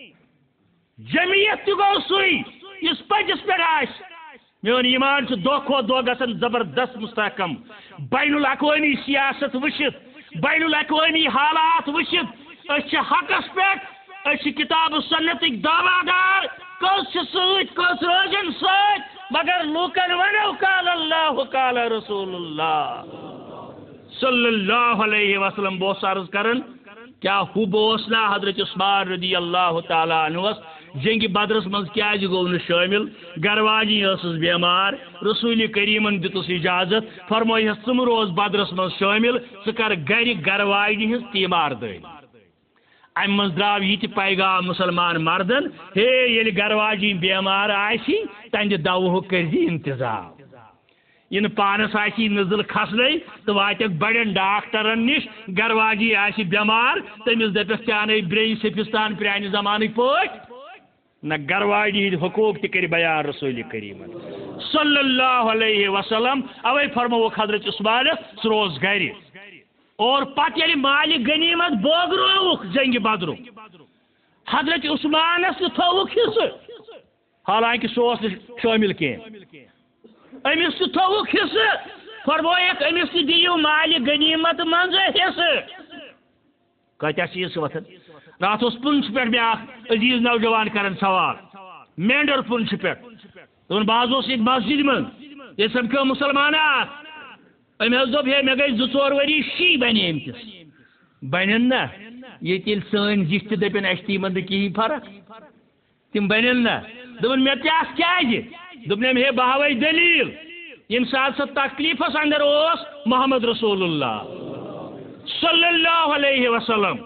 جمعیت گو سوئی اس پجس پہ آس میون ایمان دہ کھو دہ گژھان زبردست مستحکم بین الاقوامی سیاست وچھت بین الاقوامی حالات وچھت اس حقس پہ کتاب و سنتک دعوی دار کس ست کس روزن ست مگر لوکن ونو قال اللہ قال رسول اللہ صلی اللہ علیہ وسلم بہت عرض کرن کیا ہو بوسنا حضرت عثمان رضی اللہ تعالی عنہ جنگ بدرس مز کیا گو شامل گھر واجی ٲسٕس بیمار رسول کریمن دتس اجازت فرمٲیس ژٕ روز بدرس مز شامل ژٕ کر گھر گھر واجنہِ ہٕنٛز تیمار دٲری ام مز درٛاو یہِ تہِ پیغام مسلمان مردن ہے ییٚلہِ گھر واجی بیمار آسی تہنٛدِ دوہُک کٔرزِ انتظام یہ پانس آسی نزل کھسنے تو واتک بڑن ڈاکٹرن نش گھر واجی آسی بیمار تمس دپس ژے برین سفستان پرانہ زمانہ پٲٹھۍ نہ گھر واجی حقوق تہ کر بیان رسول کریم صلی اللہ علیہ وسلم اوے فرموک حضرت عثمان سہ روز گھر اور پتہ ییٚلہِ مالِ غنیمت بٲگرٲوُکھ جنگِ بدرُک حضرت عثمانس تہِ تھوُکھ حصہٕ حالانکہ سُہ اوس نہٕ شٲمِل کینٛہہ امس تہِ تھوُکھ حصہٕ فرمویکھ امس تہِ دِیِو مالِ غنیمت منٛز حصہٕ کۭتیاہ چیٖز چھِ وۄتھان راتھ اوس پُنچھ پٮ۪ٹھ مےٚ اکھ عزیٖز نوجوان کران سوال مینڈر پُنچھ پٮ۪ٹھ دوٚپُن بہٕ حظ اوسُس ییٚتہِ مسجدِ منٛز ییٚتہِ سمکھیو مُسلمانا اکھ أمۍ حظ دوٚپ ہے مےٚ گٔے زٕ ژور ؤری شی بنے أمِس بنن نہ ییٚتہِ ییٚلہِ سٲنۍ زِٹھۍ تہِ دٔپن اَسہِ چھِ یِمن نہٕ کِہیٖنۍ فرق تِم بنن نہ دوٚپُن مےٚ تہِ آسہٕ کیٛازِ دوٚپنم ہے بہٕ ہاوے دلیٖل ییٚمہِ ساتہٕ سۄ تکلیٖفس اندر اوس محمد رسول اللہ صلی اللہ علیہ وسلم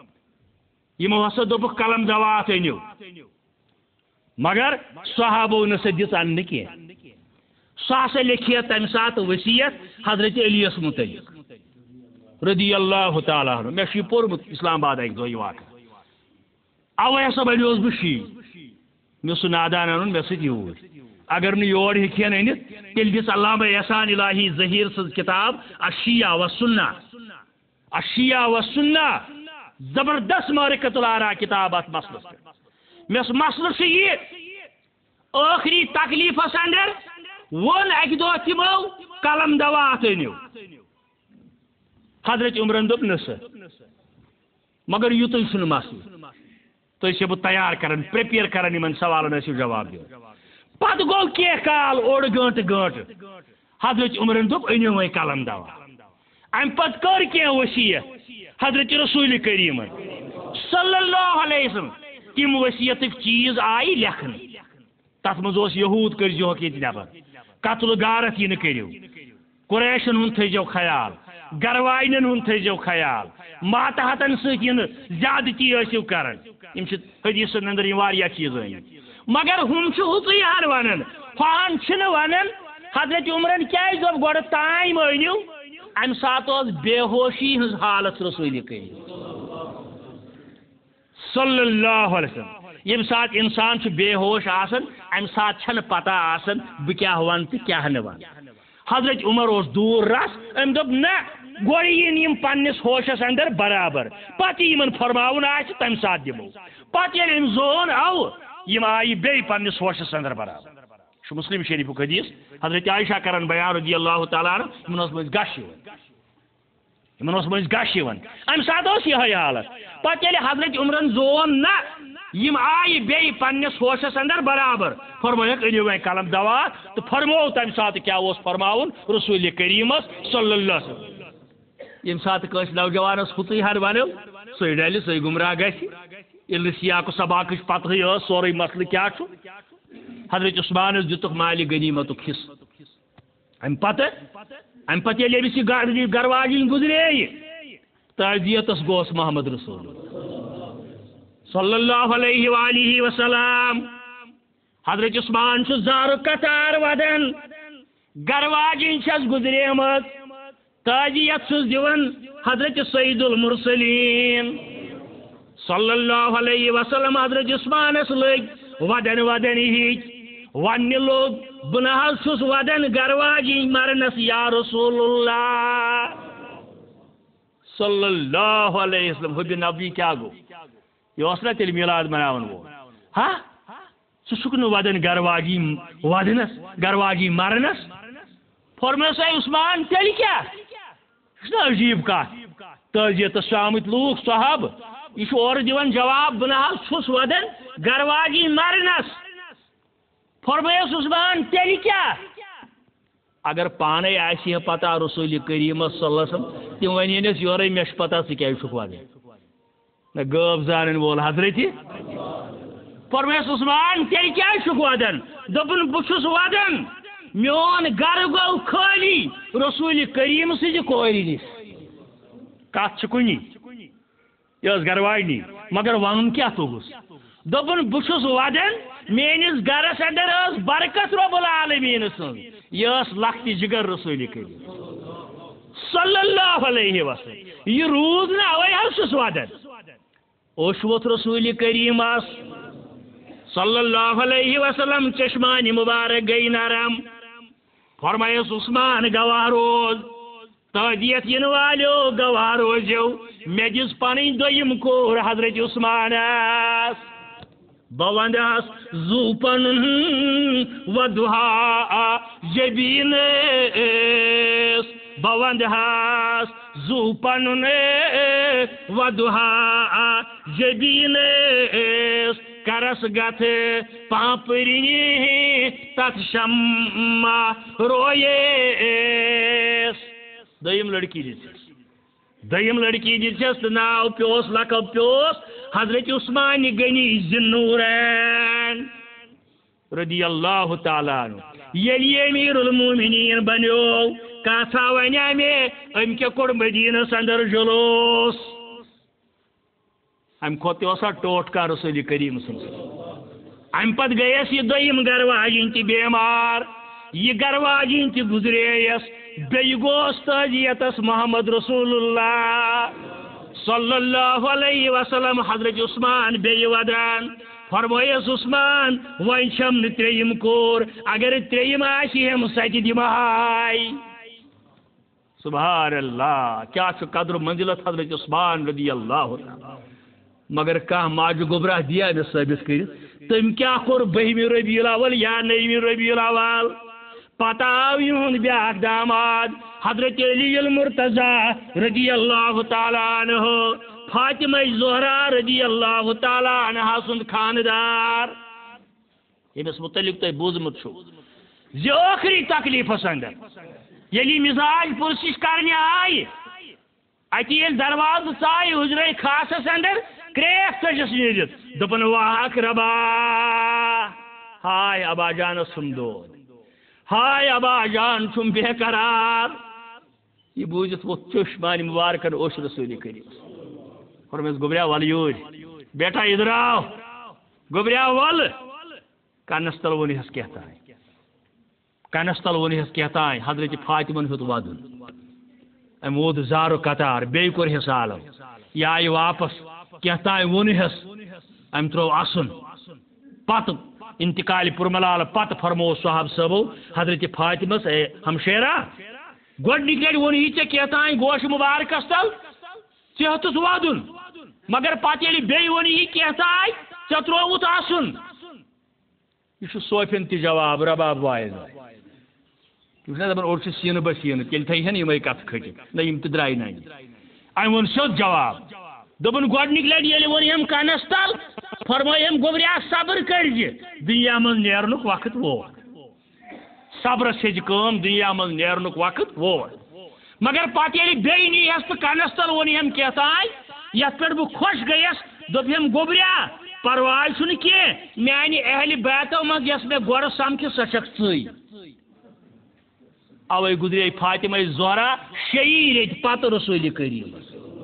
یمو ہسا دوٚپُکھ قلم دوات أنِو مگر صحابو نہ سا دِژ اننہٕ کینٛہہ سُہ ہسا لیکھِ تمہِ ساتہٕ وصیت حضرت علی یس متعلق رضی اللہ تعالیٰ عنہ مےٚ چھُ یہِ پوٚرمُت اسلام آباد اکہِ دۄہ یہِ واقعہ اوے ہسا بنیوس بہٕ شی مےٚ اوس سُہ نادان انُن مےٚ سۭتۍ یوٗرۍ اگر نہٕ یور ہیٚکہن أنِتھ تیٚلہِ دِژ علامہ احسان الہی ظہیر سٕنٛز کتاب الشیعہ والسنہ الشیعہ والسنہ زبردست معرکۃ الآراء کتاب اتھ مسلس پہ مےٚ اوس مسلہٕ چھُ یہِ ٲخری تکلیٖفس اندر ووٚن اکہِ دۄہ تِمو قلم دوات أنِو حضرت عمرن دوٚپ نہ سا مگر یُتُے چھُنہٕ مسلہٕ تُہۍ چھِ بہٕ تیار کران پریپیر کران یِمن سوالن ٲسِو جواب دِوان پتہٕ گوٚو کینٛہہ کال اوٚڑ گٲنٛٹہٕ گٲنٛٹہٕ حضرت عمرن دوٚپ أنِو وۄنۍ قلم دوا امہِ پتہٕ کٔر کینٛہہ وصیت حضرت رسول کریٖمن صلی اللہ علیہ وسلم تِم وصیتٕکۍ چیٖز آیہِ لیکھنہٕ تتھ منٛز اوس یہوٗد کٔرۍزِہوکھ ییٚتہِ نٮ۪بر قتل غارت یہِ نہٕ کٔرِو قُریشن ہُنٛد تھٲیزیو خیال گرواینن ہُنٛد تھٲیزیو خیال ماتحتن سۭتۍ یہِ نہٕ زیادتی ٲسِو کران یِم چھِ حدیثن اندر یِم واریاہ چیٖز ٲمٕتۍ مگر ہُم چھِ ہُژٕے ہن ونان ہُہن چھِنہٕ ونان حضرت عمرن کیازِ دوٚپ گۄڈٕ تام أنِو امہِ ساتہٕ اوس بے ہوشی ہٕنٛز حالت رسول کریم صلی اللہ علیہ وسلم ییٚمہِ ساتہٕ اِنسان چھُ بے ہوش آسان امہِ ساتہٕ چھنہٕ پتہ آسان بہٕ کیاہ ونہٕ تہٕ کیاہ نہٕ ونہٕ حضرت عمر اوس دوٗر رس أمۍ دوٚپ نہ گۄڈٕ یِن یِم پننِس ہوشس اندر برابر پتہٕ یِمن فرماوُن آسہِ تمہِ ساتہٕ دِمو پتہٕ ییٚلہِ أمۍ زون اَوٕ یِم آیہِ بیٚیہِ پننِس ہوشس اندر برابر چھُ مسلم شریفُک حدیث حضرت عائشہ کران بیان رضی اللہ تعالیٰ عنہ یِمن اوس مٔنٛزۍ گش یِوان یِمن اوس مٔنٛزۍ گش یِوان امہِ ساتہٕ اوس یِہے حالت پتہٕ ییٚلہِ حضرت عمرن زون نہ یِم آیہِ بیٚیہِ پننِس ہوشس اندر برابر فرمٲیکھ أنِو وۄنۍ قلم دوا تہٕ فرموو تمہِ ساتہٕ کیاہ اوس فرماوُن رسول کریٖمس صلی اللہ علیہ وسلم ییٚمہِ ساتہٕ کٲنٛسہِ نوجوانس ہُژٕے ہن ونو سُے ڈلہِ سُے گمراہ گژھِ ییٚلہِ نہٕ سیاق و سباقٕچ پتہٕے ٲس سورُے مسلہٕ کیاہ چھُ حضرت عثمانس دِتُکھ مالِ غنیٖمتُک حصہٕ امہِ پتہٕ ام پتہ ییٚلہِ أمِس یہِ گھر واجِنۍ گُزرے تعزیتس گوس محمد رسول صلی اللہ علیہ وآلہ وسلم حضرت عثمان چھُ زارٕ قطار ودان گھر واجِنۍ چھس گُزریمٕژ تعزیت چھُس دِوان حضرت سید المرسلین صلی اللہ علیہ وسلم حضرت عثمانس لگ ودن ودن ہچ ون لوگ بہ نہ حظ چھس ودن گھر واجِنۍ مرنس یا رسول اللہ صلی اللہ علیہ وسلم حب نبی کیا گو یہ اس نا تیل میلاد مناون وہ ہاں سہ چھُکھ نہٕ ودن گھر واجِنۍ ودنس گھر واجِنۍ مرنس فرمٲیو سا عثمان تیٚلہِ کیٛاہ یہ چھُنہ عجیب کتھ تعزیتس چھِ آمٕتۍ لوٗکھ صحابہٕ یہ چھُ اورٕ دِوان جواب بہٕ نہ حظ چھُس ودان گھر واجِنۍ مرنس فرمٲیوس عثمان تیٚلہِ کیٛاہ اگر پانے آسہِ ہا پتہ رسول کریٖمس صلی اللہ علیہ وسلم تِم ونہنس یورے مےٚ چھِ پتہ ژٕ کیٛازِ چھُکھ ودان نہ غٲب زانن وول حضرت فرمٲیوس عثمان تیٚلہِ کیٛازِ چھُکھ ودان دوٚپُن بہٕ چھُس ودان میون گھر گوٚو خٲلی رسول کریم سٕنٛزِ کورِ نِش کتھ چھِ کُنی یہ ٲس گھر واجنی مگر ونُن کیٛاہ توٚگُس دوٚپُن بہٕ چھُس ودان میٲنِس گھرس اندر ٲس برکت رۄب العالمیٖن سٕنٛز یہ ٲس لۄکٹہِ جگر رسول کریم صلی اللہ علیہ وسلم یہ روٗد نہٕ اوے حظ چھُس ودان اوٚش ووٚتھ رسول کریٖمس صلی اللہ علیہ وسلم چشمانہِ مبارک گئی نرم فرمایس عثمان گواہ روز تعزیت ین والیو گواہ روزیو مے دِژ پنٕنۍ دوٚیِم کور حضرت عثمانس بہٕ ونٛدہس زُو پنُن ودُہا جبیٖنس بہٕ ونٛدہس زُو پنُن ودُہا جبیٖنس کرس گتھ پاپری تت شمع رویس دوٚیِم لڑکی دِژٕس دوٚیِم لڑکی دِژٕس تہٕ ناو پیوس لقب پیوس حضرت عثمان غنی ذِالنورین رضی اللہ تعالیٰ عنہ ییٚلہِ یہِ امیر المومنین بنیو کانٛژھا ونے مےٚ أمۍ کیٛاہ کوٚر مدیٖنس اندر جلوس ام کھوت تہِ اوسا ٹوٹھ رسول کریم سٕنٛز ام پتہٕ گٔیس یہِ دوٚیِم گھر واجِنۍ تہِ بیمار یہ گھر واجِنۍ تہِ گُزرییس بیٚیہِ گوس تعزیتس محمد رسول اللہ صلی اللہ علیہ وسلم حضرت عثمان بیٚیہِ ودان فرمٲیس عثمان وۄنۍ چھم نہٕ ترٛیٚیِم کور اگر ترٛیٚیِم آسہِ ہم سۄ تہِ دِمہاے سبحان اللہ کیا چھُ قدر منزلت حضرت عثمان رضی اللہ تعالیٰ مگر کانٛہہ ماجہِ گوبرہ دیا نہٕ ثٲبت کٔرِتھ تٔمۍ کیٛاہ کوٚر بٔہمہِ ربیع الاول یا نٔیمہِ ربیع الاول پتہ آو یِہُنٛد بیٛاکھ داماد حضرت علی المرتضیٰ رضی اللہ تعالیٰ عنہ فاطمہ زہرا رضی اللہ تعالیٰ عنہا سُنٛد خاندار ییٚمِس متعلق تۄہہِ بوٗزمُت چھُو زِ ٲخری تکلیٖفس اندر ییٚلہِ مزاج پُرسِش کرنہِ آیہِ اتہِ ییٚلہِ دروازٕ ژایہِ حُجرے خاصس اندر کریکھ ژٔجِس نیٖرِتھ دوٚپُن واہ اقربا ہاے ابا جانس چھُم دود ہاے ابا جان چھُم بے قرار یہ بوٗزِتھ ووٚتھ چشمانہِ مبارکن اوٚش رسول کریم فرمٲیس گوٚبریا ول یوٗرۍ بیٹا اِدھر آو گوٚبریا ول کنس تل ووٚنہس کیٛاہتانۍ کنس تل ووٚنہس کیٛاہتانۍ حضرت فاطمن ہیوٚت ودُن أمۍ ووت زارٕ قطار بیٚیہِ کوٚرہس عالم یہِ آیہِ واپس کیٛاہتانۍ ووٚنہس أمۍ ترٛوو اَسُن پتہٕ انتقالِ پُرملال پتہٕ فرموو صحاب صٲبو حضرت فاطمس اے ہمشیرا گۄڈنِکہِ لٹہِ ووٚن یہِ ژےٚ کیٛاہتانۍ گوشہِ مُبارکس تل ژےٚ ہیوٚتُس ودُن مگر پتہٕ ییٚلہِ بیٚیہِ ووٚن یہِ کیٛاہتانۍ ژےٚ ترٛووُتھ اَسُن یہ چھُ صوفین تہِ جواب رباب واعظ یہِ چھُنہ دپان اوٚڑ چھُ سیٖنہٕ بہ سیٖنہٕ تیٚلہِ تھٲیہن یِمے کتھٕ کھٔٹِتھ نہ یِم تہِ درٛاے ننہِ أمۍ ووٚن سیوٚد جواب دوٚپُن گۄڈنِکہِ لٹہِ ییٚلہِ ووٚنہم کنس تل فرمٲیِم گوٚبریا صبر کٔرزِ دُنیا منٛز نیرنُک وقت ووت صبرس ہیٚچ کٲم دُنیا منٛز نیرنُک وقت ووت مگر پتہٕ ییٚلہِ بیٚیہِ نیٖہس تہٕ کنس تل ووٚنہم کیٛاہتانۍ یتھ پٮ۪ٹھ بہٕ خۄش گٔیس دوٚپہم گوٚبریا پرواے چھُنہٕ کینٛہہ میانہِ اہلِ بیتو منٛز یۄس مےٚ گۄڈٕ سمکھِ سۄ چھکھ ژٕے اوے گزرے فاطمہ زہرا شیئی ریت پتہ رسول کریم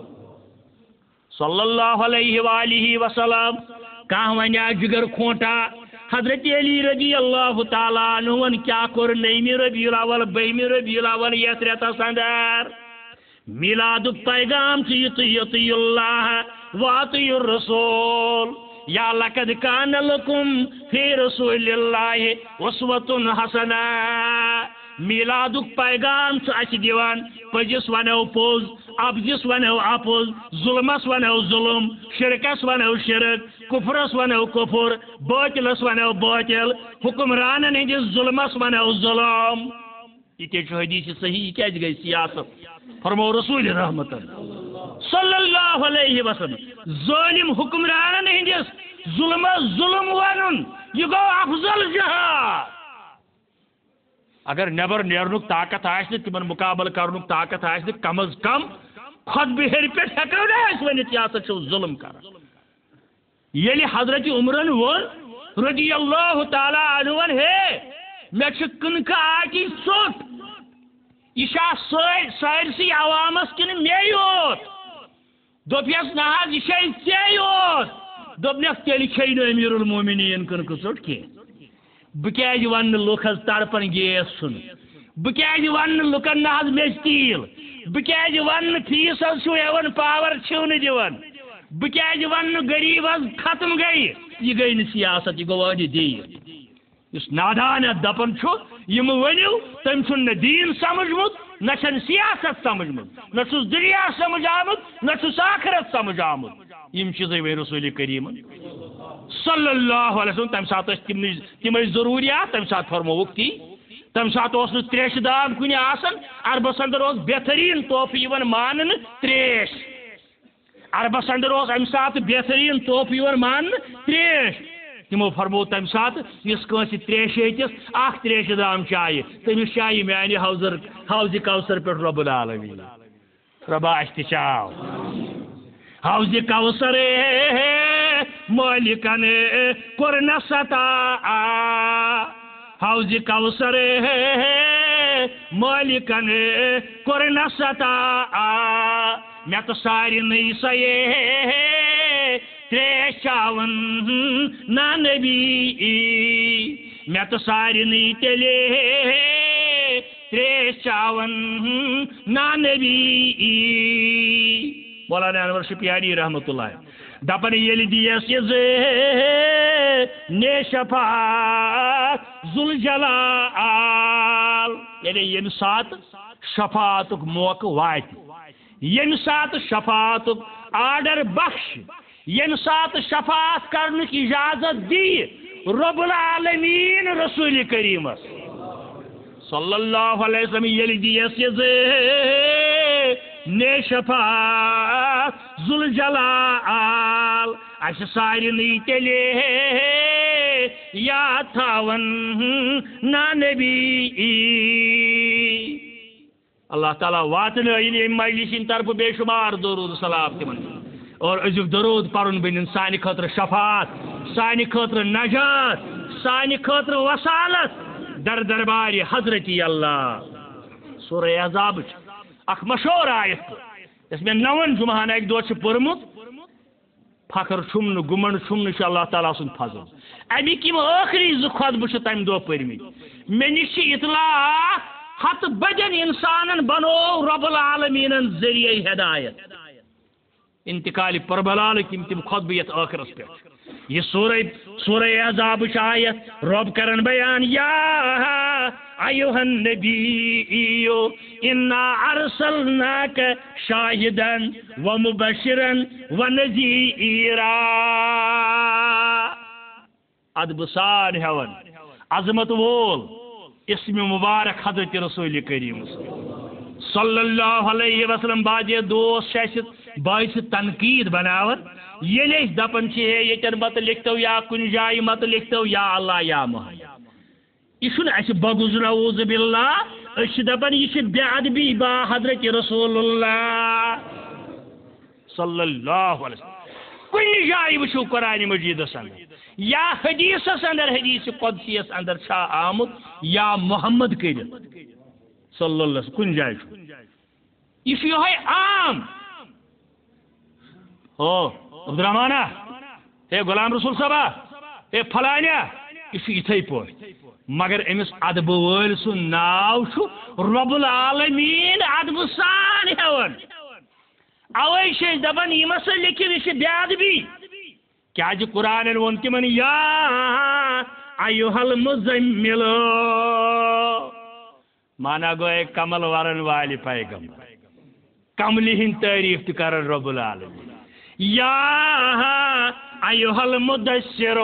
صلی اللہ علیہ وآلہ وسلم کہاں ونیا جگر کھونٹا حضرت علی رضی اللہ تعالیٰ عنہ کیا کور نیمی ربیع الاول بہمی ربیع الاول یت ریتس اندر میلاد پیغام یطیع اللہ واطیع الرسول یا لقد کان لکم فی رسول اللہ اسوۃ حسنہ میلاد پیغام اس دیوان پزس ونو پوز ابزس ونو اپوز ظلمس ونو ظلم شرکس ونو شرک کفرس ونو کفر باطلس ونو باطل حکمرانن ہندس ظلمس ونو ظلم یہ حدیث صحیح کیا گئی سیاست فرمو رسول رحمت صلی اللہ علیہ وسلم ظالم حکمرانن ہندس ظلمس ظلم ونن یہ گو افضل جہاد اگر نبر نیرنک طاقت آس تمن مقابل کرنک طاقت آس کم از کم خود بہر پہ ہیکو نا ونت یہ ہسا چھو ظلم کر یل حضرت عمرن ون رضی اللہ تعالی عنہ ون ہے مے کنک آٹی ژوٹ یہ سارسی عوامس کن مے یوت دپیس نہ یہ ژے یوت دپنس تیل کھے نہ امیر المومنین کنک ژوٹ کی بہ ون لوک حض تڑپن گیس سن بہ ون لکن نہ میچ تیل بہ ون فیس حض ہیوان پاور چھو دان بہ ون غریب حض ختم گئی یہ گئی نا سیاست یہ گو ادی دین اس نادان دپان یم ونو تم چھ نہ دین سمجھمت نہ چھ سیاست سمجھمت نہ چھس دنیا سمجھ آمت نہ چھس آخرت سمجھ آمت یم چیزیں وی رسول کریم صلی اللہ علیہ وسلم تم سات تم ضروریات تم سات فرموک تی تم سات تریش داب کن آسان عربس اندر اس بہترین توفہ مان تریش عربس اندر اس ام سات بہترین توفہ مان تریش تمو فرمو تم سات اس کنس تریش ہتس اخ تریش دام چائے تمس چائے میانہ حوضر حوض کوثر پہ رب العالمین ربا اشتچاو حوض کوثر مالکن کورن ستا حوض کوثر مالکن کورن ستا میں تو ساری نہیں سیے تریش چاون نا نبی میں تو ساری نہیں تیلے تریش چاون نا نبی مولانا انور شپیانی رحمت اللہ دپن یل دیس یہ نے شفاعت ذوالجلال یعنی یم سات شفاعتک موقع وات یم سات شفاعتک آرڈر بخش یم سات شفاعت کرنک اجازت دی رب العالمین رسول کریم صلی اللہ علیہ وسلم یل دیس یہ نے شفاعت ذوالجلال اس ساری نہیں تیلے یا تھاون نا نبی اللہ تعالیٰ واتن مجلس طرف بے شمار درود سلام تمن اور ازیک درود پرن بن سانہ خاطر شفاعت سانہ خاطر نجات سانہ خاطر وصالت در دربار حضرت اللہ سورہ احزاب اخ مشہور آیت اس میں نون جمعہ ایک دو پورمت فخر چھم گمن چھم اللہ تعالیٰ سن فضل امیک یم آخری زٕ خطبہ تمہ دہ پرمت مے نش اطلاع ہت بدین انسانن بنو رب العالمین ذریعہ ہدایت انتقال پربلال کم تم خطبہ یت آخرس پہ یہ سورہ سورہ احزاب آیت رب کرن بیان یا ایوہ النبی انا ارسلناک شاہدا ومبشرا ونذیرا ادب سان ہون عظمت وول اسم مبارک حضرت رسول کریم صلی اللہ علیہ وسلم باجے دوست شیشت باعث تنقید بناون یل دپان یتن مت لکھتو یا کن جائے مت لکھتو یا اللہ یا محمد یہ اس بغض نعوذ باللہ اس دپان یہ بے ادبی با حضرت رسول اللہ صلی اللہ علیہ وسلم کن جائے وچھو قرآن مجید اندر یا حدیث اندر حدیث قدسی اندر چھا آمد یا محمد کرت صلی اللہ کن جائے یہ یہ عام او عبد الرحمانہ اے غلام رسول صاحبہ اے فلانیا یہ اتھے پہ مگر امس ادب ول سن ناو رب العالمین ادب سان ہون اوے چھ دپان یہ مسا لکھت یہ بے ادبی کیا قرآن وون تمن یا ایھا المزمل مانا گو اے کمل ورن والی پیغمبر کملی ہند تعریف تہ کرن رب العالمین یا ایھا المدثر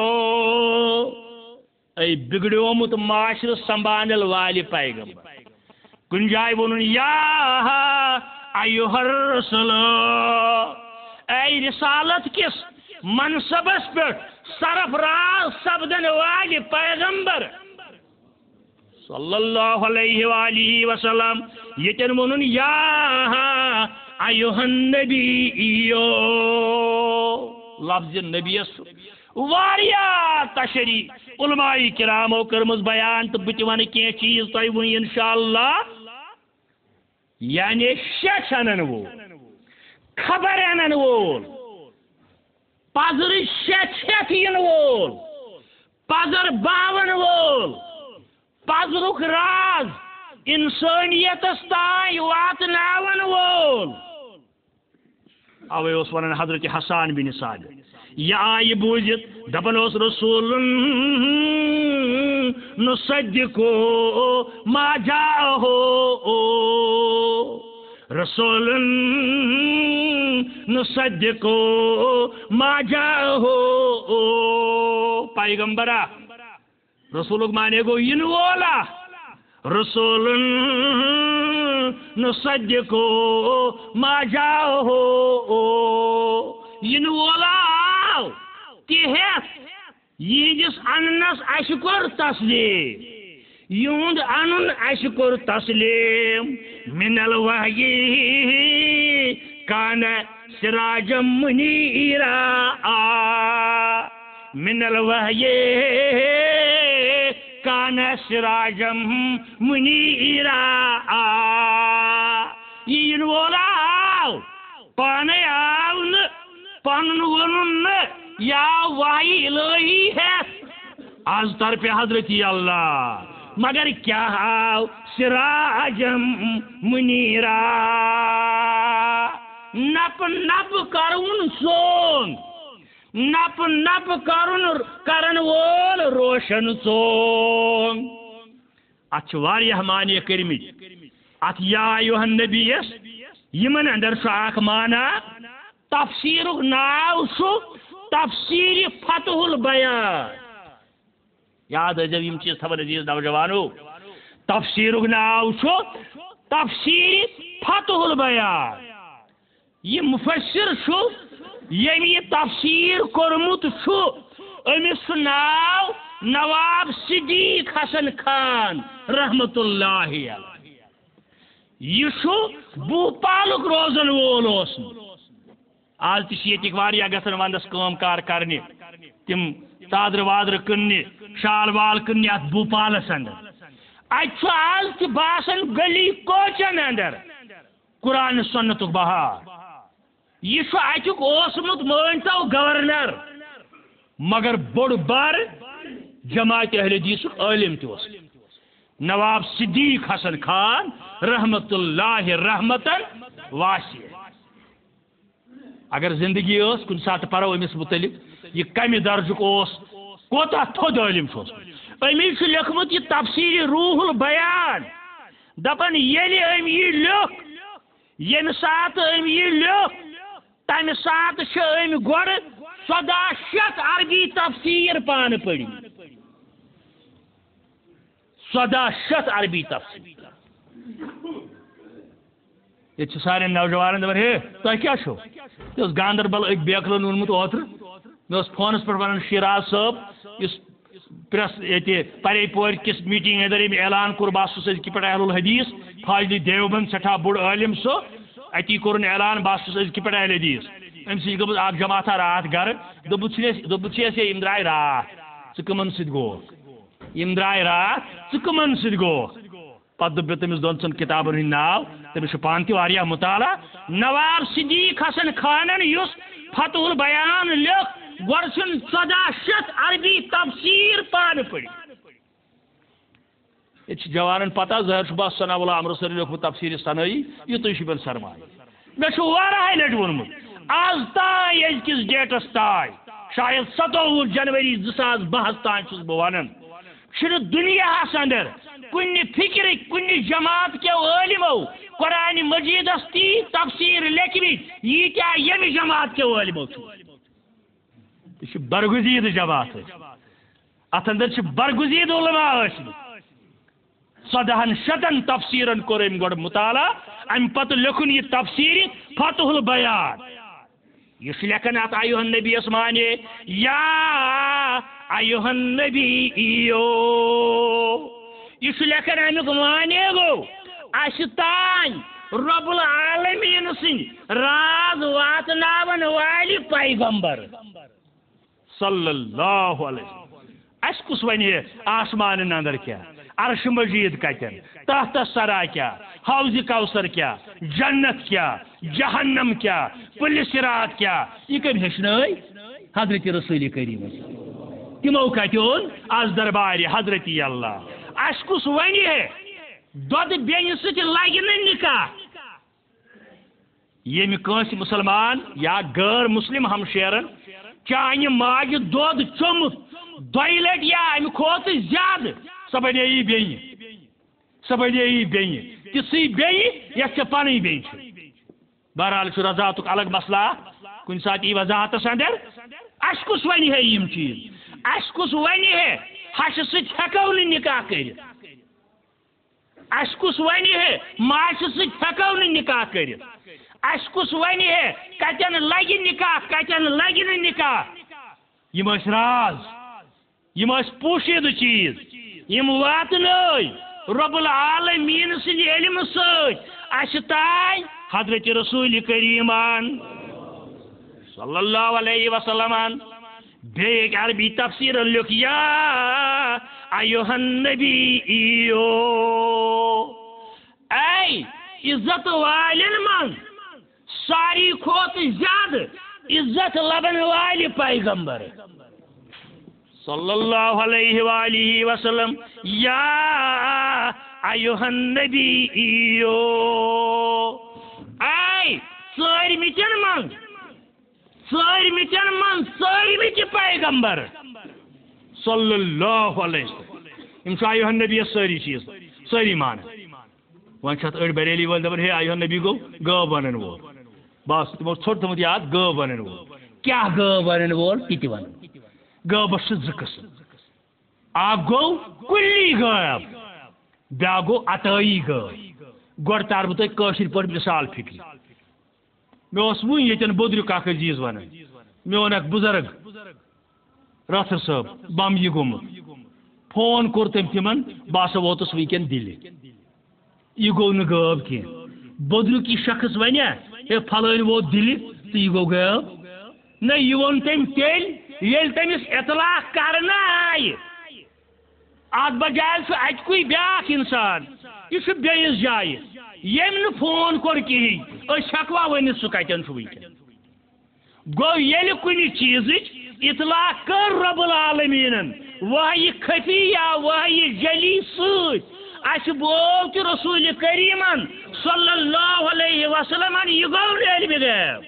اے بگڑیومت معاشر سنبھال والی پیغمبر کن جائے ون یا ایھا الرسول اے رسالت کس منصبس پہ سرفراز سپدن والی پیغمبر صلی اللہ علیہ وآلہ وسلم یتن ونن یا ایھا النبی لفظ نبی واریا تشریح علماء کرامو کرمز بیان تو بت ون کی چیز تہ ون انشاءاللہ یعنی شش انن وول خبر انن وول پذر شیت ین وول پذر باون وول پذرک راز انسانیتس تائیں واتناون وول اوے اس ونن حضرت حسان بن ثابت یہ آئی بوجت دپن اس رسول نصدقو ما جاءہو رسول نصدقو ما جاءہو پیغمبرہ رسولک مانے گو ین وولا رسول نصدقو ما جاءہو ین وولا یہس انس اشکر تسلیم یہد ان اشکر تسلیم من الوحی کان سراجم منیرا من الوحی کان سراجم منیرا یہ وولا آو پانے آو ن پانن ونن یا وحی الہی ہے از طرف حضرت اللہ مگر کیا ہاو سراجم منیرا نپ نپ کرون سون نپ نپ کرون کرن وول روشن سون اتھ واریاہ معنی کرمی ات یا ایھا النبی یمن اندر سو اخ مانا تفسیر ناو سو تفسیر فتح البیان یاد ہے جب یم چیز خبر عزیز نوجوانو تفسیر ناو چھو تفسیر فتح البیان یہ مفسر چھو یم یہ تفسیر کورمت چھو امس ناو نواب صدیق حسن خان رحمت اللہ علیہ یہ چھو بھوپالک روزن وول اوسمت آج تک واریاہ گھن وندس کام کار کرنے تم چادر وادر کننے شال وال کننے ات بھوپالس اندر ات آج تہ باسان گلی کوچن اندر قرآن سنت بہار یہ اتک اوسمت مانتو گورنر مگر بوڑ بار جماعت اہل حدیث عالم تہ نواب صدیق حسن خان رحمت اللہ رحمتن واسع اگر زندگی اس کن سات پرو امس متعلق یہ کم درجک اس کوتا تھود علم چھوس امس لکھمت یہ تفسیر روح البیان دپن یلی ام یہ لکھ یم سات ام یہ لکھ تم سات ام گوڑ سدا شت عربی تفسیر پان پڑی سدا شت عربی تفسیر یہ سارے نوجوان دپان ہے تہ کیا چھو یہ گاندربل اک بیکلن اونمت اوتر مے فونس پہ ونان شیراز صاحب اس پریس یہ پرے پور کس میٹنگ اندر یم اعلان کور بہٕ چھُس أزکہِ پٮ۪ٹھ اہل الحدیث فاضل دیوبند سٹھا بوڑ عالم سو اتی کورن اعلان بہٕ چھُس أزکہِ پٮ۪ٹھ اہل حدیث ام سی گٔمٕژ اکھ جماعتھا رات گھر دوٚپُتھ دوٚپُتھ چھِ اَسہِ یِم درٛاے رات ژٕ کٕمن سۭتۍ گوکھ یم درٛاے رات ژٕ کٕمن سۭتۍ گوکھ پتہ دپ تمس دون ژن کتابن ہند ناو تمس پان تہ واریاہ مطالعہ نواب صدیق حسن خانن یس فتح البیان لکھ گۄڈٕ چھُن ژۄدہ شیٚتھ عربی تفسیر پان پڑھ یہ جوانن پتہ ظاہر شبہ ثناء اللہ امرتسری لیوکھمُت تفسیر ثنائی یہ تھی شبین سرمایہ مے واریاہ لٹہِ ووٚنمُت آز تام أزکِس ڈیٹس تام شاید ستووُہ جنوری زٕ ساس بہس تام چھُس بہٕ ونان چھُنہٕ دُنیاہس اندر کُنہِ فکرٕکۍ کُنہِ جماعت کیو عٲلمو قرآن مجیدس تی تفسیر لیکھمٕتۍ ییٖتیاہ ییٚمہِ جماعت کیو عٲلمو چھُ یہ چھِ برگزید جماعت اتھ اندر چھِ برگزید علماء ٲسمٕتۍ ژۄدہن شتن تفسیرن کوٚر أمۍ گۄڈٕ مطالعہ امہِ پتہٕ لیوٚکھُن یہِ تفسیٖر فتح البیان یہ لیکن ات ایوہ النبی یس مانے یا ایوہ النبی ایو یہ لیکن امیک مانے گو اس تان رب العالمین سند راز واتناون والی پیغمبر صلی اللہ علیہ وسلم اس کس ونی آسمان اندر کیا عرش مجید کتن تحت سرا کیا حوض کوثر کیا جنت کیا جہنم کیا پل صراط کیا یہ کم ہیچنائی حضرت رسول کریم تمو کتون آز دربار حضرت اللہ اس کس ونی ہے دود بین ست لگہ نکاح یم کنس مسلمان یا غیر مسلم ہمشیرن چانہ ماجہ دود چومت دۄیہِ لٹہِ یا امہ کھۄتہٕ زیادٕ سۄ بنے بیٚنہِ سۄ بنے بیٚنہِ تِژھٕے بیٚنہِ یۄس ژےٚ پنٕنۍ بیٚنہِ چھِ بہرحال چھُ رضاعتُک الگ مسئلہ کُنہِ ساتہٕ یی وضاحتس اندر اَسہِ کُس ونہِ ہے یِم چیٖز اَسہِ کُس ونہِ ہے ہشہِ سۭتۍ ہٮ۪کو نہٕ نکاح کٔرِتھ اَسہِ کُس ونہِ ہے ماچھِ سۭتۍ ہٮ۪کو نہٕ نکاح کٔرِتھ اَسہِ کُس ونہِ ہے کتٮ۪ن لگہِ نکاح کتٮ۪ن لگہِ نہٕ نکاح یِم ٲسۍ راز یم پوشیدہ چیز یم واتنٲے رب العالمین سند علم ست اس تام حضرت رسول کریمان صلی اللہ علیہ وسلم بیک عربی تفسیر لکھ یا ایوہ النبی ایو اے عزت والن من ساری کھوت زیادہ عزت لبن والی پیغمبر صلی اللہ علیہ وآلہ وسلم یا ایوہ النبی ایو اے ساری مچن من ساری مچن من ساری مچ پیغمبر صلی اللہ علیہ وسلم ام ایوہ النبی ساری چیز ساری مان وان چھت اڑ بریلی ول دبر ہے ایوہ النبی گو گو بنن وول بس تمو ژھوٹ تھومت یاد گو بنن وول کیا گو بنن وول تہِ ون غٲبس چھِ زٕ قٕسم اکھ گوٚو کُلی غٲب بیٛاکھ گوٚو عطٲیی غٲب گۄڈٕ تارٕ بہٕ تۄہہِ کٲشِر پٲٹھۍ مِثال فِکرِ مےٚ اوس وٕنۍ ییٚتٮ۪ن بودریُک اکھ عزیٖز ونان مےٚ ووٚن اکھ بُزرگ رٲتھر صٲب بم یہِ گوٚمُت فون کوٚر تٔمۍ تِمن بہٕ ہسا ووتُس وٕنکٮ۪ن دِلہِ یہِ گوٚو نہٕ غٲب کینٛہہ بودریُک یہِ شخص ونیا ہے فلٲنۍ ووت دِلہِ تہٕ یہِ گوٚو غٲب نہ یہِ ووٚن تٔمۍ تیٚلہِ ییٚلہِ تٔمِس اطلاع کرنہٕ آیہِ اتھ بجایہِ چھُ اتکُے بیٛاکھ انسان یہِ چھُ بیٚیِس جایہِ ییٚمۍ نہٕ فون کوٚر کِہیٖنۍ أسۍ ہٮ۪کوا ؤنِتھ سُہ کتٮ۪ن چھُ وٕنکٮ۪ن گوٚو ییٚلہِ کُنہِ چیٖزٕچ اطلاع کٔر رب العالمیٖنن وحی خفی یا وحی جلی سۭتۍ اَسہِ بوو تہِ رسول کریٖمن صلی اللہ علیہ وسلمن یہِ گوٚو علمِ غیب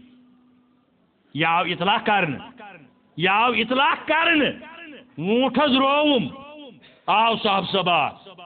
یہِ آو اطلاع کرنہٕ یہ آو اطلاع کرنے ووٹس رووم آو صاحب صبا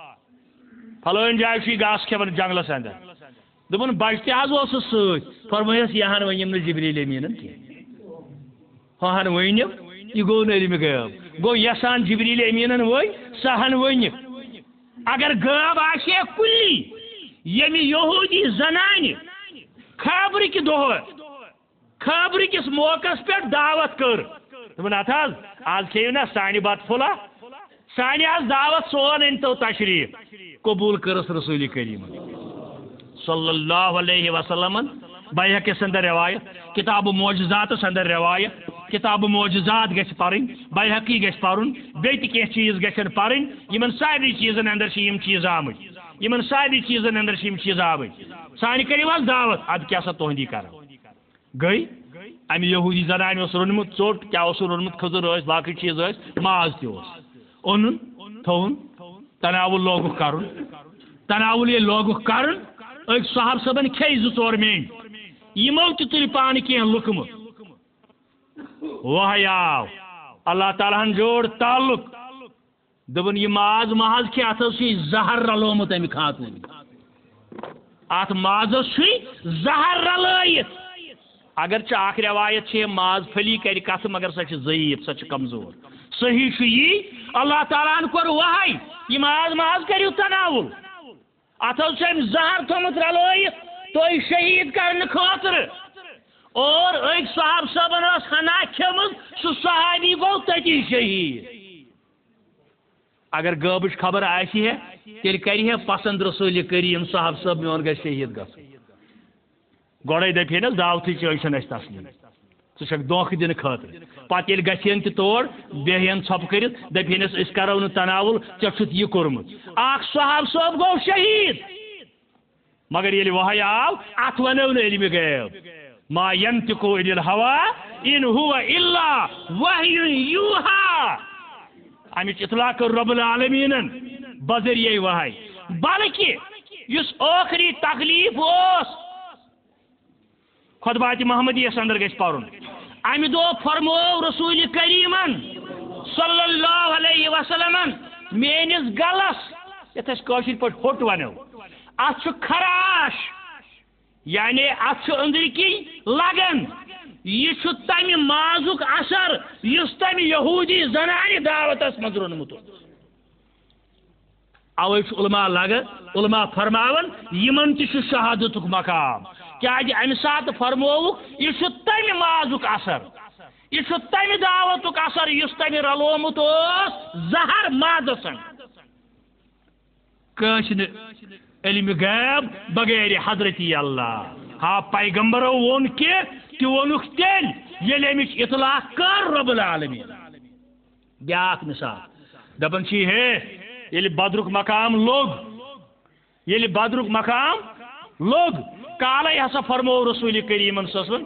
فلٲنۍ جایہِ چھُ یہِ گاسہٕ کھٮ۪وان جنگلس اندر دوٚپُن بچہٕ تہِ حظ اوسُس سۭتۍ فرمٲیس یہِ ہن ؤنِم نہٕ جبریٖل امیٖنن کینٛہہ ہُہ ہن ؤنِم یہِ گوٚو نہٕ علمِ غٲب گوٚو یژھان جبریٖل امیٖنن ؤنۍ سۄ ہن ؤنِکھ اگر غٲب آسہِ ہے کُلی ییٚمہِ یہوٗدی زنانہِ خابرٕکہِ دۄہ خابرٕکِس موقعس پٮ۪ٹھ دعوت کٔر دوٚپُن ہتھ حظ آز کھیٚیِو نا سانہِ بتہٕ پھوٚلہ سانہِ حظ دعوت سون أنۍتو تشریٖف قبوٗل کٔرٕس رسول کریٖمن صلی اللہ علیہ وسلمن بیہقیس اندر روایت کتاب معجزاتس اندر روایت کتاب معجزات گژھِ پرٕنۍ بیہقی گژھِ پرُن بیٚیہِ تہِ کینٛہہ چیٖز گژھن پرٕنۍ یِمن سارنٕے چیٖزن اندر چھِ یِم چیٖز آمٕتۍ یمن ساری چیزن اندر یم چیز آوت سانہ کریو حظ دعوت اد کیا سا تہندی کر گئی امہ یہودی زنانہ اس رونمت ژوٹ کیا اس رونمت کھزر ٲسۍ باقی چیز ٲسۍ ماز تہ اوس اونن تھوُن تناول لوگُکھ کرُن تناول ییٚلہِ لوگُکھ کرُن أکۍ صحاب صٲبن کھیٚیہِ زٕ ژور میٚنٛڈۍ یِمو تہِ تُلۍ پانہٕ کینٛہہ لُکمہٕ وہے آو اللہ تعالیٰ ہن جوڑ تعلق دپن یہ ماز ماز کھے ات زہر رلومت امہ خاتون ات مازس زہر رلائت اگرچہ اخ روایت چھ ماز پھلی کر کت مگر سہ ضعیف سہ کمزور صحیح یہ اللہ تعالیٰ ہن کور وحی یہ ماز ماز کریو تناول ات ام زہر تھومت رلائت تھی شہید کرنے خاطر اور ایک صاحب صاحبن ہنا کھمز سہ صحابی گو تتی شہید اگر غابچ خبر آسی ہے تیل کری ہے پسند رسول کریم صاحب صاحب میون گھر شہید گھن گوڑے دپی نا دعوتی چن اس تسلیم ثہ دھوکہ دن خاطر پتہ ییٚلہِ گژھن تہِ تور بیہن ژھۄپہٕ کٔرِتھ دپہنس أسۍ کرو نہٕ تناول ژےٚ چھُتھ یہِ کوٚرمُت اکھ صاحب صٲب گوٚو شہید مگر ییٚلہِ وحی آو اتھ ونو نہٕ علمِ غیب ما ينطق عن الهوى ان هو الا وحی یوحى امچ اطلاع کر رب العالمین بذریعہ وحی بلکہ اس آخری تکلیف اس خطبات محمدی اندر گھس پرن امہ دہ فرمو رسول کریم صلی اللہ علیہ وسلم میانس گلس یت کاشر پہ ہوٹ ونو ات خراش یعنی ات اندر کی لگن یہ تمہ مازک اثر اس تمہ یہودی زنانہ دعوتس مز رونمت اوے علماء لگن علماء فرماون یمن تہ شہادت مقام کیا امہ سات فرموک یہ تمہ مازک اثر یہ تمہ دعوت اثر اس تمہ رلومت زہر مازس کٲنٛسہِ نہٕ علم غیب بغیر حضرتی اللہ ہا پیغمبرو وون کہ تہ وونک تیل ییٚلہِ امچ اطلاع کر رب العالمین بیاکھ مثال دپان چھ ہے ییٚلہِ بدرک مقام لوگ ییٚلہِ بدرک مقام لوگ کالے ہسا فرمو رسول کریم صلی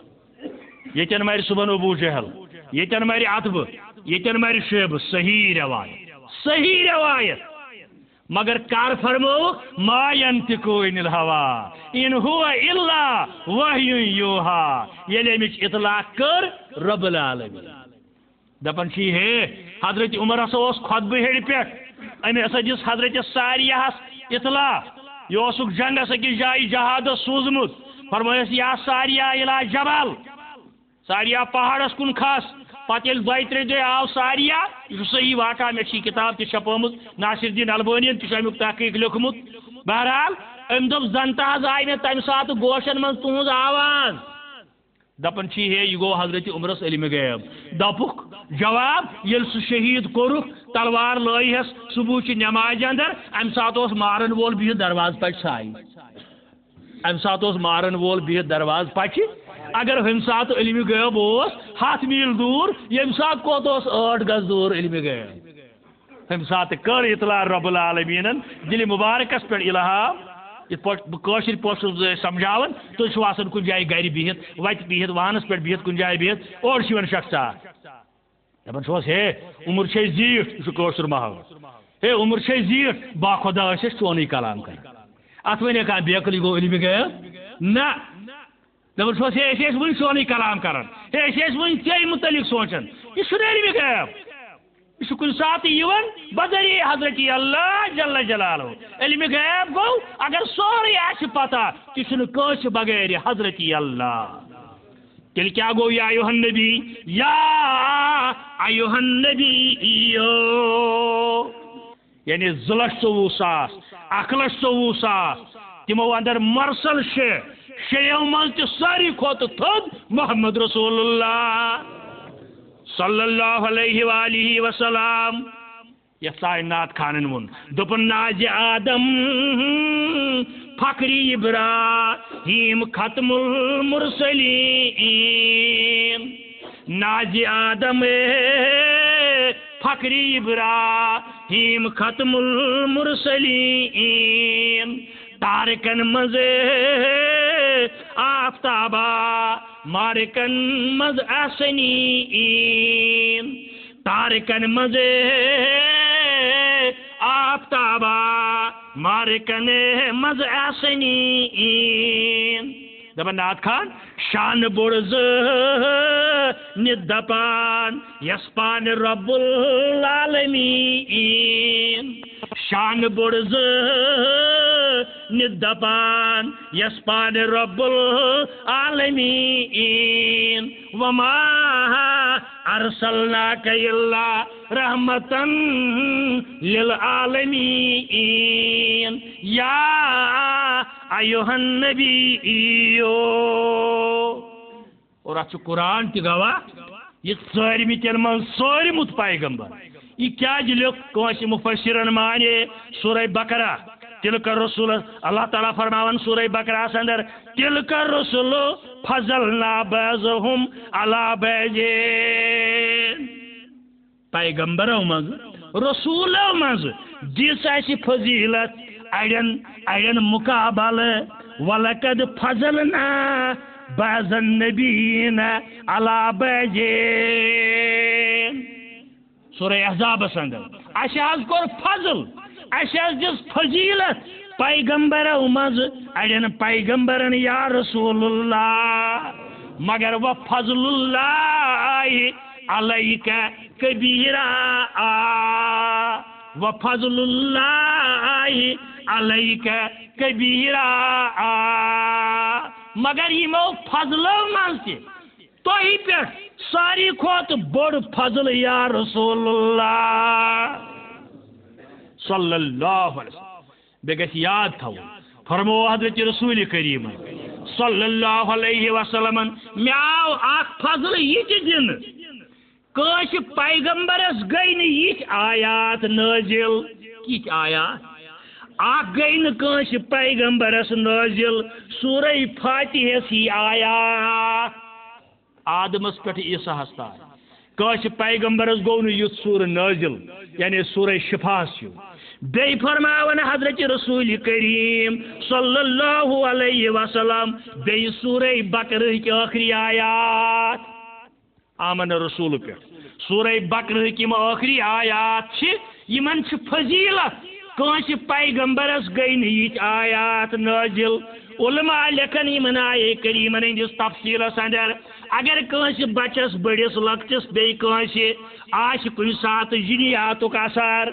یتن مر صبح ابو جہل یتن مر عتبہ یتن مر شیب صحیح روایت صحیح روایت مگر کار فرمو ما ينطق عن الهوى ان هو الا وحی یوحى ییٚلہِ امچ اطلاع کر رب العالمین دپان چھ ہے حضرت عمر ہسا اوس خطبہ ہیٚرِ پٮ۪ٹھ أمۍ ہسا دِژ حضرت ساریہس اطلاع یہ اوسُکھ جنگس أکِس جایہِ جہادس سوٗزمُت فرمٲیس یا ساریہ الا جبل ساریہ پہاڑس کُن کھس پتہ ییٚلہِ دۄیہِ ترٛیٚیہِ دۄہہِ آو ساریہ یہ صحیح واقعہ مےٚ چھِ یہِ کتاب تہِ چھپٲمٕژ ناصر الدین البٲنین تہِ چھُ امیُک تحقیق لیوکھمُت بہرحال أمۍ دوٚپ زن تہ حظ آیہِ مےٚ تمہِ ساتہٕ گوشن منٛز تُہنٛز آواز دپان چھ ہے یہ گو حضرت عمرس علم غیب دپُکھ جواب ییٚلہِ سُہ شہید کوٚرُکھ تلوار لٲیہس صبح چہِ نمازِ اندر امہِ ساتہٕ اوس مارن وول بِہِتھ دروازٕ پچہِ سایہِ امہِ ساتہٕ اوس مارن وول بِہِتھ دروازٕ پچہِ اگر ہمہ سات علم غیب اوس ہاتھ میل دور یم سات کوت اوس ٲٹھ گز دور علم غیب ہمہ سات کر اطلاع رب العالمین دل مبارکس پہ الہام یہ پٲٹھۍ پٲٹھۍ سمجھاون تُہۍ چھِو آسان کُنہِ جایہِ گرِ بِہِتھ وتہِ بِہِتھ وانس پٮ۪ٹھ بِہِتھ کُنہِ جایہِ بِہِتھ اورٕ چھِ یِوان شخصا دپان چھُوس ہے عمر چھے زیٖٹھ یہِ چھُ کٲشُر محل ہے عمر چھے زیٖٹھ با خۄدا ٲسۍ أسۍ چونُے کلام کران اتھ ونے کانٛہہ بیقلی گوٚو علم غیب نہ دپان چھُوس ہے أسۍ ٲسۍ وُنہِ چونُے کلام کران ہے أسۍ ٲسۍ وُنہِ ژےٚ متعلق سونچان یہِ چھُنہٕ علم غیب یہ کن سات بذریعہ حضرت اللہ جل جلالہ علم غیب گو اگر سوری آس پتہ تہ چھ بغیر حضرت اللہ تیل کیا گو یا ایوہ النبی یا ایوہ النبی یعنی زلش چوہ ساس اکلش چوہ ساس تمو اندر مرسل شے شیو من تہ ساری کھوت تھد محمد رسول اللہ صلی اللہ علیہ وآلہ وسلم یہ سائنات خانن ون دپن ناز آدم فخری ابراہیم ختم المرسلین ناز آدم فخری ابراہیم ہیم ختم المرسلین تارکن مز آفتابا مارکن مز آسنین تارکن مز آفتابا مارکن مز آسنین دپان نات خان شان بڑز ندپان یسپان رب العالمین شان بڑز ندپان یسپان رب العالمین وما ارسلناک الا رحمتا للعالمین یا ایوہ النبی اور اتھ قرآن تہ گواہ یہ سارمی تین من سارمت پیغمبر یہ کیا لکھ کونس مفسرن مانے سورہ بقرہ تلک الرسول اللہ تعالیٰ فرماون سورہ بقرہ اندر تلک الرسول فضلنا بعضهم على بعض پیغمبرو مز رسولو مز دس اسی فضیلت اڑین اڑین مقابل ولقد فضلنا بعض النبیین علی بعض سورہ احزاب اندر اسی حض کور فضل اسی حض دس فضیلت پیغمبرو مز اڑین پیغمبرن یا رسول اللہ مگر و فضل اللہ علیک کبیرہ و فضل اللہ علیک کبیرہ مگر یمو فضلو من تھی پہ ساری کھوت بڑ فضل یا رسول اللہ صلی اللہ علیہ وسلم بے گھس یاد تھو فرمو حضرت رسول کریم صلی اللہ علیہ وسلم مے آو اخ فضل یہ دن کاش پیغمبرس گئی نیچ آیات نازل کیچ آیات آگ گئی ناش پیغمبرس نازل سورہ فاتحہ سی آیات آدمس پہ عیسیٰ ہستا کاش پیغمبرس گو نیت سورہ نازل یعنی سورہ شفاس بی فرماون حضرت رسول کریم صلی اللہ علیہ وسلم بی سورہ بقرہ کی آخری آیات آمن رسول پہ سورہ بقرہ کی آخری آیات یمن فضیلت کانس پیغمبرس گئی نیچ آیات نازل علماء لکھن یمن آیے کریمن ہندس تفصیلس اندر اگر کانس بچس بڑس لکٹس بی کانس آش کن سات جنیاتک اثر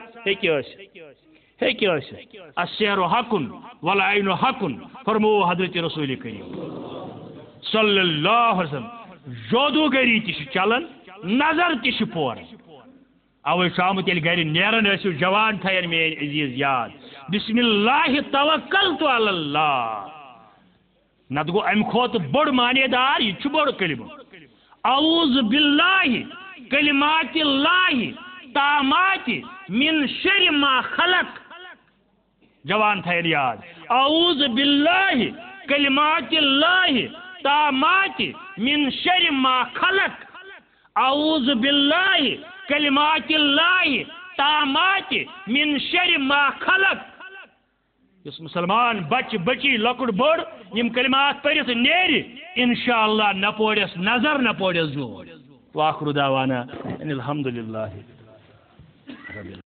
ہیکہ السحر حقن والعین حقن فرمو حضرت رسول کریم صلی اللہ علیہ وسلم جادوگری تہ چلان نظر تہ پور اوے آمت یل گر نیران ٲسِو جوان تھین میٲنۍ عزیز یاد بسم اللہ توکلت علی اللہ نت گو ام کھوت بڑ معنی دار یہ بڑ کلمہ اعوذ باللہ کلمات اللہ تامات من شر ما خلق جوان تھین یاد اعوذ باللہ کلمات اللہ تامات من شر ما خلق اعوذ باللہ کلمات اللہ تامات من شر ما خلق اس مسلمان بچ بچی لکڑ بڑ یم کلمات پڑھت نیری انشاءاللہ نہ پوڑس نظر نہ پوڑس زور واخر دعوانا ان الحمدللہ